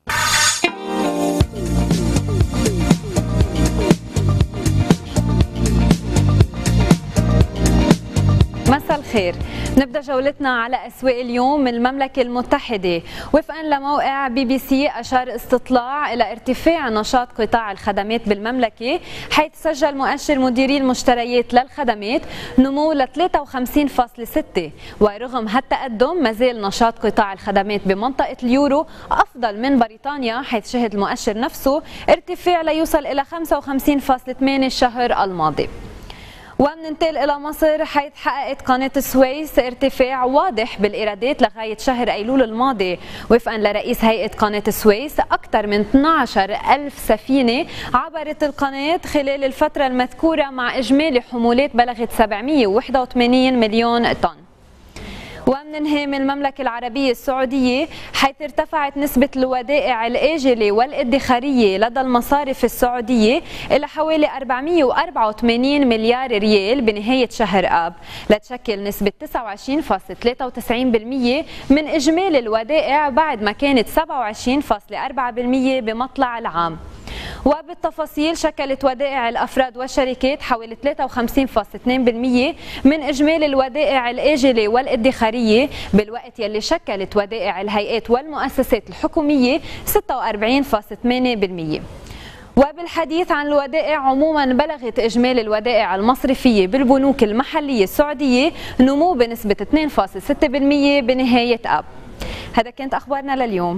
مساء الخير. نبدأ جولتنا على أسواق اليوم من المملكة المتحدة. وفقا لموقع بي بي سي أشار استطلاع إلى ارتفاع نشاط قطاع الخدمات بالمملكة، حيث سجل مؤشر مديري المشتريات للخدمات نمو ل ثلاثة وخمسين فاصلة ستة، ورغم هالتقدم ما زال نشاط قطاع الخدمات بمنطقة اليورو أفضل من بريطانيا، حيث شهد المؤشر نفسه ارتفاع ليوصل إلى خمسة وخمسين فاصلة ثمانية الشهر الماضي. ومننتقل إلى مصر، حيث حققت قناة السويس ارتفاع واضح بالإيرادات لغاية شهر أيلول الماضي. وفقا لرئيس هيئة قناة السويس، أكثر من اثني عشر ألف سفينة عبرت القناة خلال الفترة المذكورة، مع إجمالي حمولات بلغت سبعمئة وواحد وثمانين مليون طن. ومننهي من المملكة العربية السعودية، حيث ارتفعت نسبة الودائع الآجلة والادخارية لدى المصارف السعودية إلى حوالي أربعمئة وأربعة وثمانين مليار ريال بنهاية شهر آب، لتشكل نسبة تسعة وعشرين فاصلة ثلاثة وتسعين بالمئة من إجمالي الودائع، بعد ما كانت سبعة وعشرين فاصلة أربعة بالمئة بمطلع العام. وبالتفاصيل، شكلت ودائع الأفراد والشركات حوالي ثلاثة وخمسين فاصلة اثنين بالمئة من إجمالي الودائع الآجلة والادخارية، بالوقت يلي شكلت ودائع الهيئات والمؤسسات الحكومية ستة وأربعين فاصلة ثمانية بالمئة. وبالحديث عن الودائع عموما، بلغت إجمالي الودائع المصرفية بالبنوك المحلية السعودية نمو بنسبة اثنين فاصلة ستة بالمئة بنهاية آب. هذا كانت أخبارنا لليوم.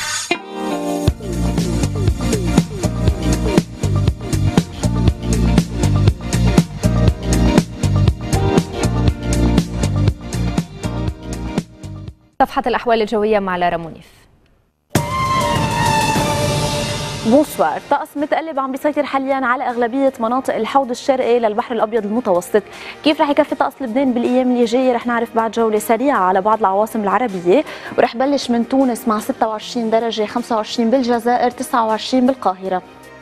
صفحة الأحوال الجوية مع لارا منيف. بونسوار. طقس متقلب عم بيسيطر حاليا على أغلبية مناطق الحوض الشرقي للبحر الأبيض المتوسط. كيف رح يكفي طقس لبنان بالأيام اللي جاية رح نعرف بعد جولة سريعة على بعض العواصم العربية، ورح بلش من تونس مع ستة وعشرين درجة، خمسة وعشرين بالجزائر، تسعة وعشرين بالقاهرة.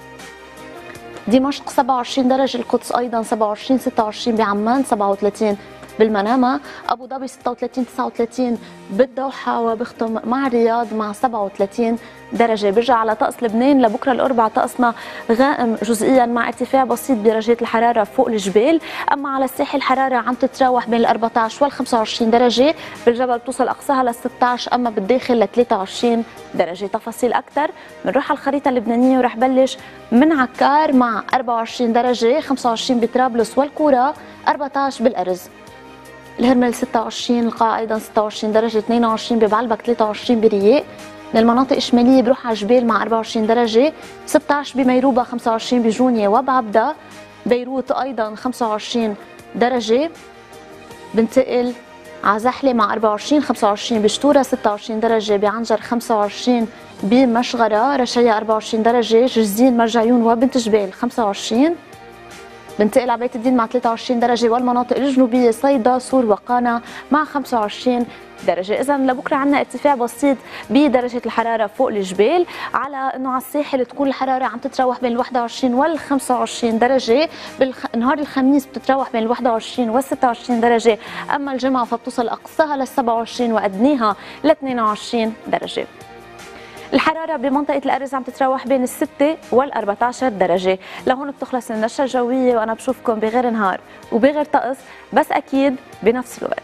دمشق سبعة وعشرين درجة، القدس أيضا سبعة وعشرين، ستة وعشرين بعمان، سبعة وثلاثين بالمنامة، أبو ظبي ستة وثلاثين، تسعة وثلاثين بالدوحة، وبختم مع الرياض مع سبعة وثلاثين درجة. برجع على طقس لبنان لبكرة الأربعاء، طقسنا غائم جزئيا مع ارتفاع بسيط بدرجات الحرارة فوق الجبال، أما على الساحل الحرارة عم تتراوح بين ال أربعة عشر وال خمسة وعشرين درجة، بالجبل بتوصل أقصاها لل ستة عشر، أما بالداخل ل ثلاثة وعشرين درجة. تفاصيل أكثر بنروح على الخريطة اللبنانية، ورح بلش من عكار مع أربعة وعشرين درجة، خمسة وعشرين بطرابلس والكورة، أربعة عشر بالأرز. الهرمل ستة وعشرين، القاع أيضا ستة وعشرين درجة، اثنين وعشرين ببعلبك، ثلاثة وعشرين برياق. من المناطق الشمالية بروح على جبال مع أربعة وعشرين درجة، ستة عشر بميروبة، خمسة وعشرين بجونية وبعبدة، بيروت أيضا خمسة وعشرين درجة. بنتقل على زحلة مع أربعة وعشرين، خمسة وعشرين بشتورة، ستة وعشرين درجة بعنجر، خمسة وعشرين بمشغرة، رشية أربعة وعشرين درجة، جرزين، مرجعيون وبنت جبال خمسة وعشرين. بنتقل على بيت الدين مع ثلاثة وعشرين درجة، والمناطق الجنوبية صيدا، صور، وقانا مع خمسة وعشرين درجة. إذا لبكرة عندنا ارتفاع بسيط بدرجة الحرارة فوق الجبال، على إنه على الساحل تكون الحرارة عم تتراوح بين ال واحد وعشرين وال خمسة وعشرين درجة، بالنهار الخميس بتتراوح بين ال واحد وعشرين وال ستة وعشرين درجة، أما الجمعة فبتوصل أقصاها لل سبعة وعشرين وأدناها ل اثنين وعشرين درجة. الحرارة بمنطقة الأرز عم تتراوح بين الستة والأربعة عشر درجة. لهون بتخلص النشرة الجوية، وأنا بشوفكم بغير نهار وبغير طقس، بس أكيد بنفس الوقت.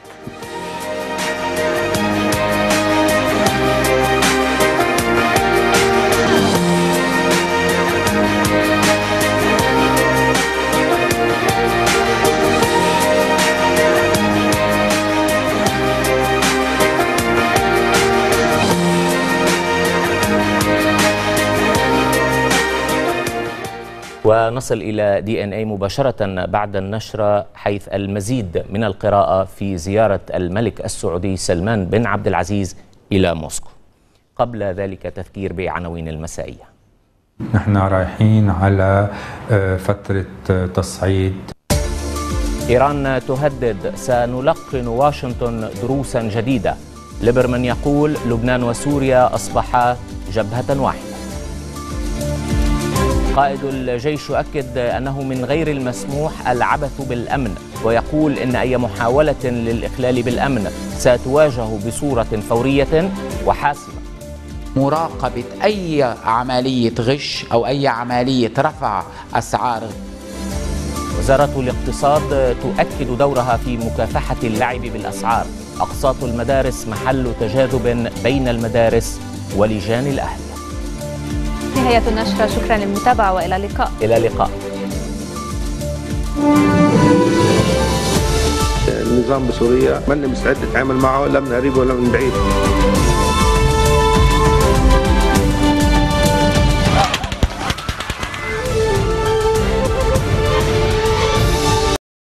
ونصل إلى دي إن إيه مباشرة بعد النشرة، حيث المزيد من القراءة في زيارة الملك السعودي سلمان بن عبد العزيز إلى موسكو. قبل ذلك تذكير بعناوين المسائية. نحن رايحين على فترة تصعيد. إيران تهدد سنلقن واشنطن دروسا جديدة. ليبرمان يقول لبنان وسوريا أصبحا جبهة واحدة. قائد الجيش يؤكد أنه من غير المسموح العبث بالأمن، ويقول إن أي محاولة للإخلال بالأمن ستواجه بصورة فورية وحاسمة. مراقبة أي عملية غش أو أي عملية رفع أسعار. وزارة الاقتصاد تؤكد دورها في مكافحة اللعب بالأسعار. أقساط المدارس محل تجاذب بين المدارس ولجان الأهل. نهاية النشرة، شكرا للمتابعة وإلى اللقاء. إلى اللقاء. النظام بسوريا من مستعد نتعامل معه لا من قريب ولا من بعيد.